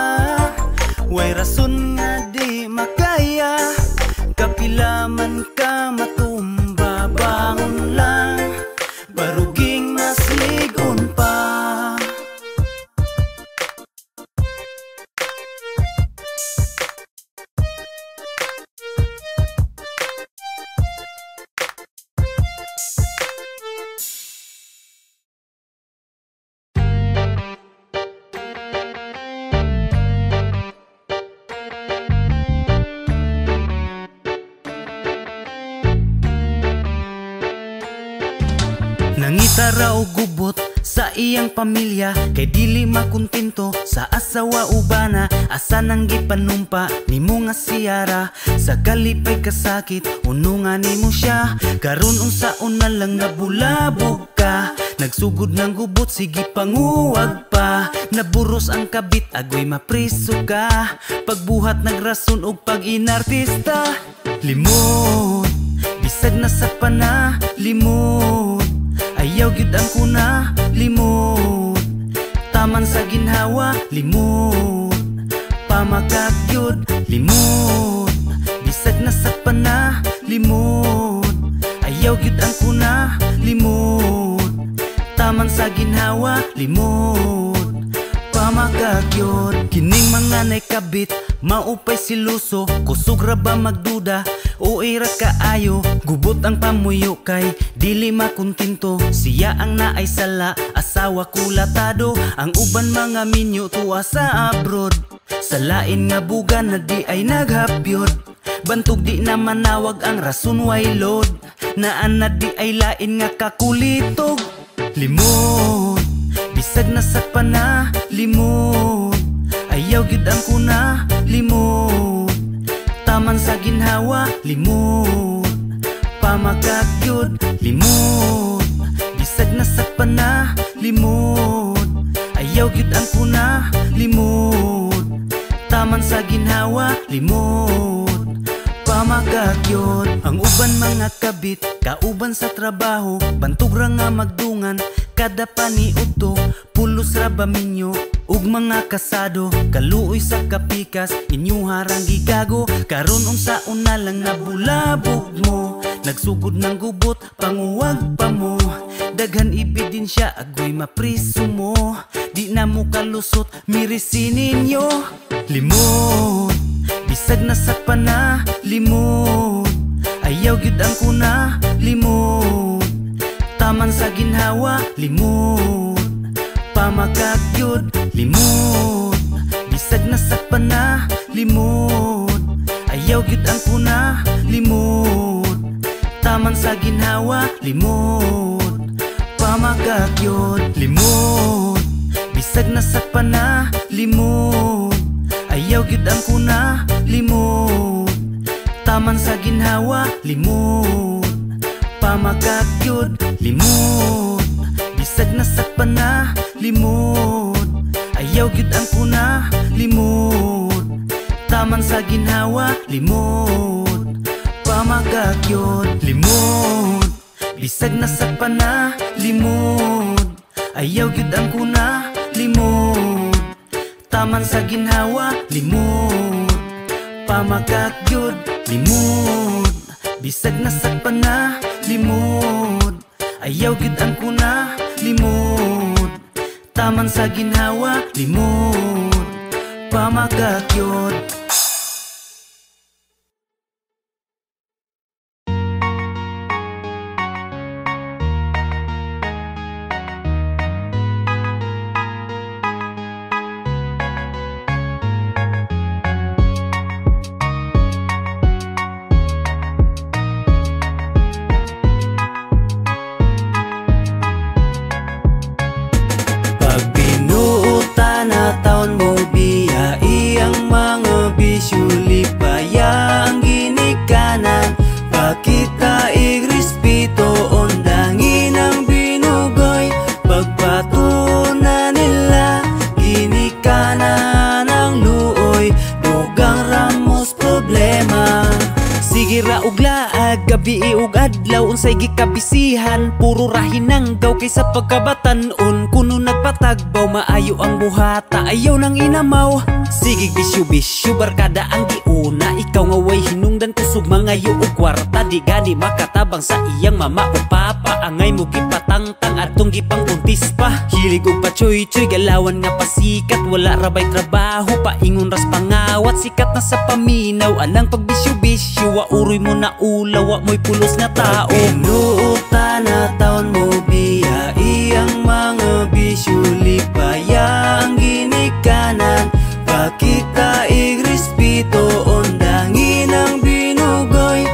way rason nga di makaya. Kapila man ka matumba bangon lang baruging masligon pa. Nangitara o gubot sa iyang pamilya kay dili makontento sa asawa ubana. Asa nang gipanumpa nimo nga siyara sa kalipay kasakit unungan nimo siya. Karon unsaon na lang nabulabog ka. Nagsugod ng gubot sige panguwag pa. Naburos ang kabit agoy mapriso ka. Pagbuhat nagrason og pag-inartista. Limot bisag na sa pana limot. Ayaw gyud ang kuna limot. Taman sa ginhawa limot. Pamakak gyud limot. Bisag na sa pana limot. Ayaw gyud ang kuna limot. Taman sa ginhawa limot. Pamakak gyud. Kining mga naikabit maupay siluso. Kusog ra ba magduda o ira kaayo. Gubot ang pamuyo kay dili makontento. Siya ang naay sala asawa kulatado. Ang uban mga minyo tuwa sa abroad. Sa lain nga buga na di ay naghapyod. Bantog di na manawag ang rason way load. Naan na di ay lain nga kakulitog. Limot bisag na sa pana limot. Ayaw gyud ang kuna limot. Taman sa ginhawa limot. Pamakak gyud limot. Bisag na sa pana limot. Ayaw gyud ang kuna limot. Taman sa ginhawa limot. Pamakak gyud. Ang uban mga kabit kauban sa trabaho. Bantog ra nga magdungan kada paniudto. Pulos ra ba minyo ug mga kasado. Kaluoy sa kapikas inyo harang gigago. Karon unsaon na lang nabulabog mo. Nagsugod ng gubot panguwag pa mo. Daghan ebidensya agoy mapriso mo. Di na mo kalusot mirisinin ninyo. Limot bisag na sa pana limot. ayaw gyud ang kuna limot. Taman sa ginhawa limot, pamakak gyud limot. Bisag nasakpan na limot, ayaw gyud ang kuna limot. Taman sa ginhawa limot, pamakak gyud limot. Bisag nasakpan na limot, ayaw gyud ang kuna limot. Taman sa ginhawa limot, pamakak gyud limot. Bisag nasakpan na limot, ayaw gyud ang kuna limot. Taman sa ginhawa limot, pamakak gyud limot. Bisag nasakpan na limot, ayaw gyud ang kuna limot. Taman sa ginhawa limot, pamakak gyud limot. Bisag nasakpan na limot, ayaw gyud ang kuna limot. Taman sa ginhawa limot, pamakak gyud. Gabi ug adlaw unsay gikabisihan, puro ra hinanggaw kaysa pagkabatan-on. Kuno nagpatagbaw maayo ang buhata, ayaw nang inamaw. Sige bisyo-bisyo barkada ang giuna, ikaw nga way hinungdan kusog mangayo og kwarta. Di gani makatabang sa iyang mama o papa, angay mo gipatangtang atong gipangpuntis pa. Hilig og pachoy-choy galawan nga pasikat, wala rabay trabaho paingon ras pangawat. Sikat na sa paminaw anang pagbisyo-bisyo, wa uroy mo na ulaw, wa mo'y pulos nga tao. Pinuuta na taon mo biya iyang mga bisyo, lipaya ang ginikanan. Pakita igrispito ondangin ang binugoy,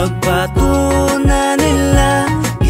pagpatunan nila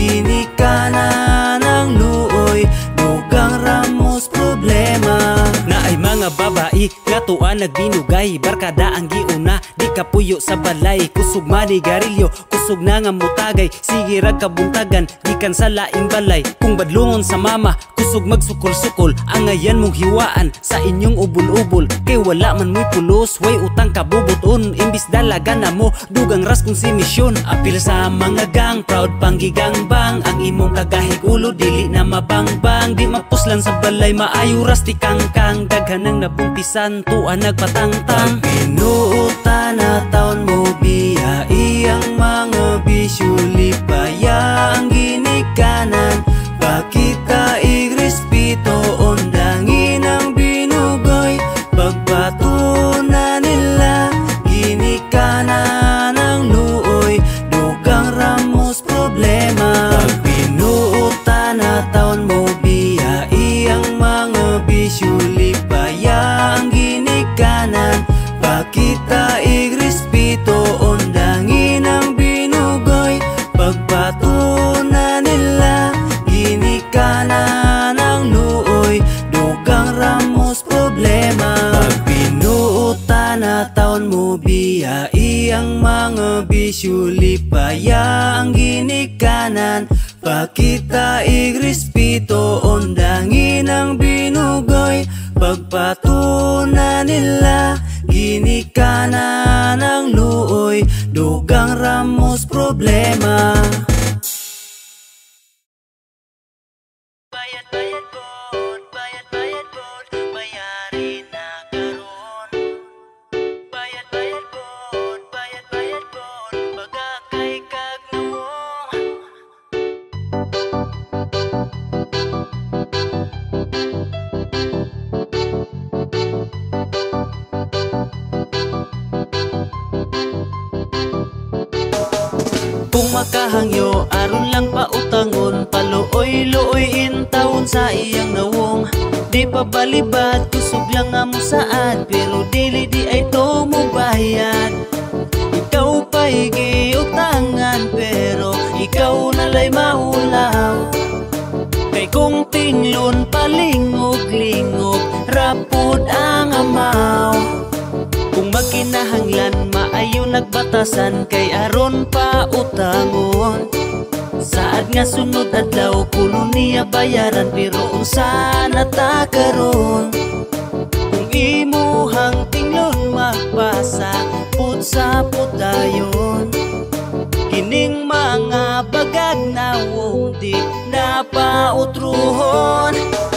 ginikanan ang luoy. Dugang ramos problema na ay mga babae nga tuan nagbinugay, barkada ang giuna di kapuyo sa balay. Kusog manigarilyo, kusog na nga mutagay, sige rag kabuntagan gikan sa laing balay. Kung badlungon sa mama kusog magsukol-sukol, ang ayan mong hiwaan sa inyong ubol-ubol. Kay wala man mo'y pulos, way utang kabubuton. Imbis dalaga na mo, dugang ras kung si misyon. Apil sa mga gang, proud panggigang bang. Ang imong kagahig ulo, dili na mabangbang. Di mapuslan sa balay, maayo ras ti kangkang. Daghan ang nabuntisan, tuan nagpatangtang. Pinuuta na taon mo biya iyang mga bisyo, lipaya ang ginikanan. Pakita igrispito ondangin ang binugoy, pagpatunan nila ginikanan ang luoy. Dugang ramos problema. Pag pinuuta na taon mo biya iyang mga bisyo, lipaya ang ginikanan. Pakita igrispito ondangin ang binugoy, pagpatunan nila ginikanan ang luoy. Dugang ramos problema. Pag pinuuta na taon mo biya iyang mga bisyo, lipaya ang ginikanan. Pakita igrispito ondangin ang binugoy, pagpatunan nila ginikanan ang luoy. Dugang ramos problema. Bayad-bayad bod, bayad-bayad bod, bayarin na karon. Bayad-bayad bod, bayad-bayad bod, bagakay kag namo. sa iyang nawong. Di pa balibad, kusog lang nga mo saad, pero dili di ay to mo bayad. Ikaw pa'y giutangan, pero ikaw nalay maulaw. Kay kung tinglon palingog-lingog, rapod ang amaw. Kung magkinahanglan, maayo nagbatasan, kay aron pa utangon. Saad nga sunod adlaw, kuno niya bayaran, pero unsa nata karon? Kung imuhang tinglon magpasa, sa pudayon. Kining mga bagag na wong di napautruhon.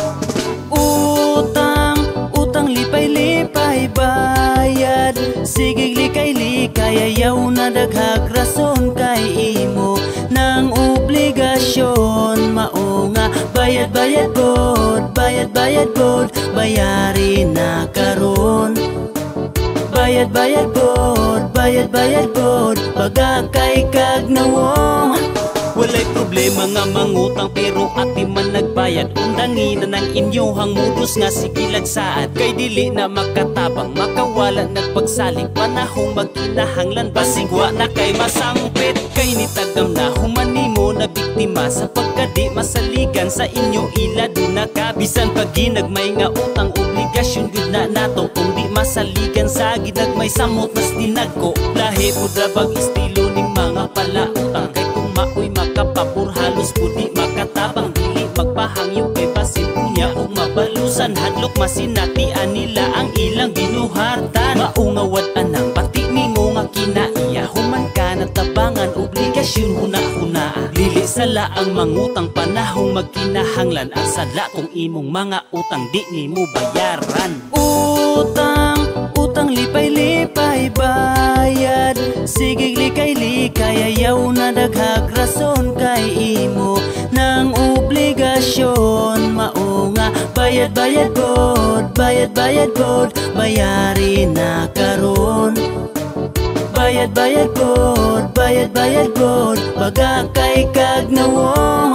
Utang lipay-lipay bayad, sigig likay-likay, ayaw na daghag rason kay imo ng obligasyon. Mao nga bayad-bayad bod, bayad-bayad bod, bayari na karon. Bayad-bayad bod, bayad-bayad bod, baga kay kag nawong. Walay problema nga mangutang, pero ati man nagbayad. Undangin na ng inyohang modus nga sigilag saad, kay dili na makatabang, makawala nagpagsalig. Panahong magkinahanglan, basigwa na kay masampit. Kay nitagam na humanimo na biktima, sa pagkadi masaligan sa inyo ilad na kabisan. Pag ginagmay nga utang, obligasyon gud na nato. Kung di masaligan sa ginagmay, samot mas dinagko. Lahi po drabag estilo ning mga palautang, kay kung maoy makapapur halos pudi makatabang. Dili magpahangyo kay basin unya og mabalusan, hadlok masinatian nila ang ilang binuhartan. Maungawad anang pati mingo nga kinaiya, human ka natabangan obligasyon huna-hunaa. Dili sala ang mangutang, panahong magkinahanglan, ang sadla kung imong mga utang di nimo bayaran. Utang lipay-lipay bayad, sigig likay-likay, ayaw na daghag rason kay imo ng obligasyon. Mao nga bayad-bayad bod, bayad-bayad bod, bayari na karon. Bayad-bayad bod, bayad-bayad bod, baga kay kag nawong.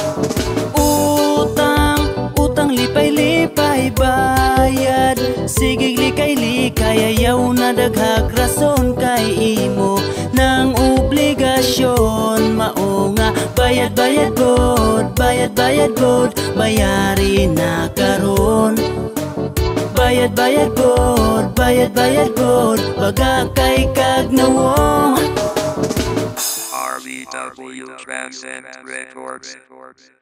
Utang lipay-lipay bayad, sigig likay-likay, ayaw na daghag rason kay imo ng obligasyon. Mao nga bayad-bayad bod, bayad-bayad bod, bayari na karon. Bayad-bayad bod, bayad-bayad bod, baga kay kag nawong. RBW Transcend Records.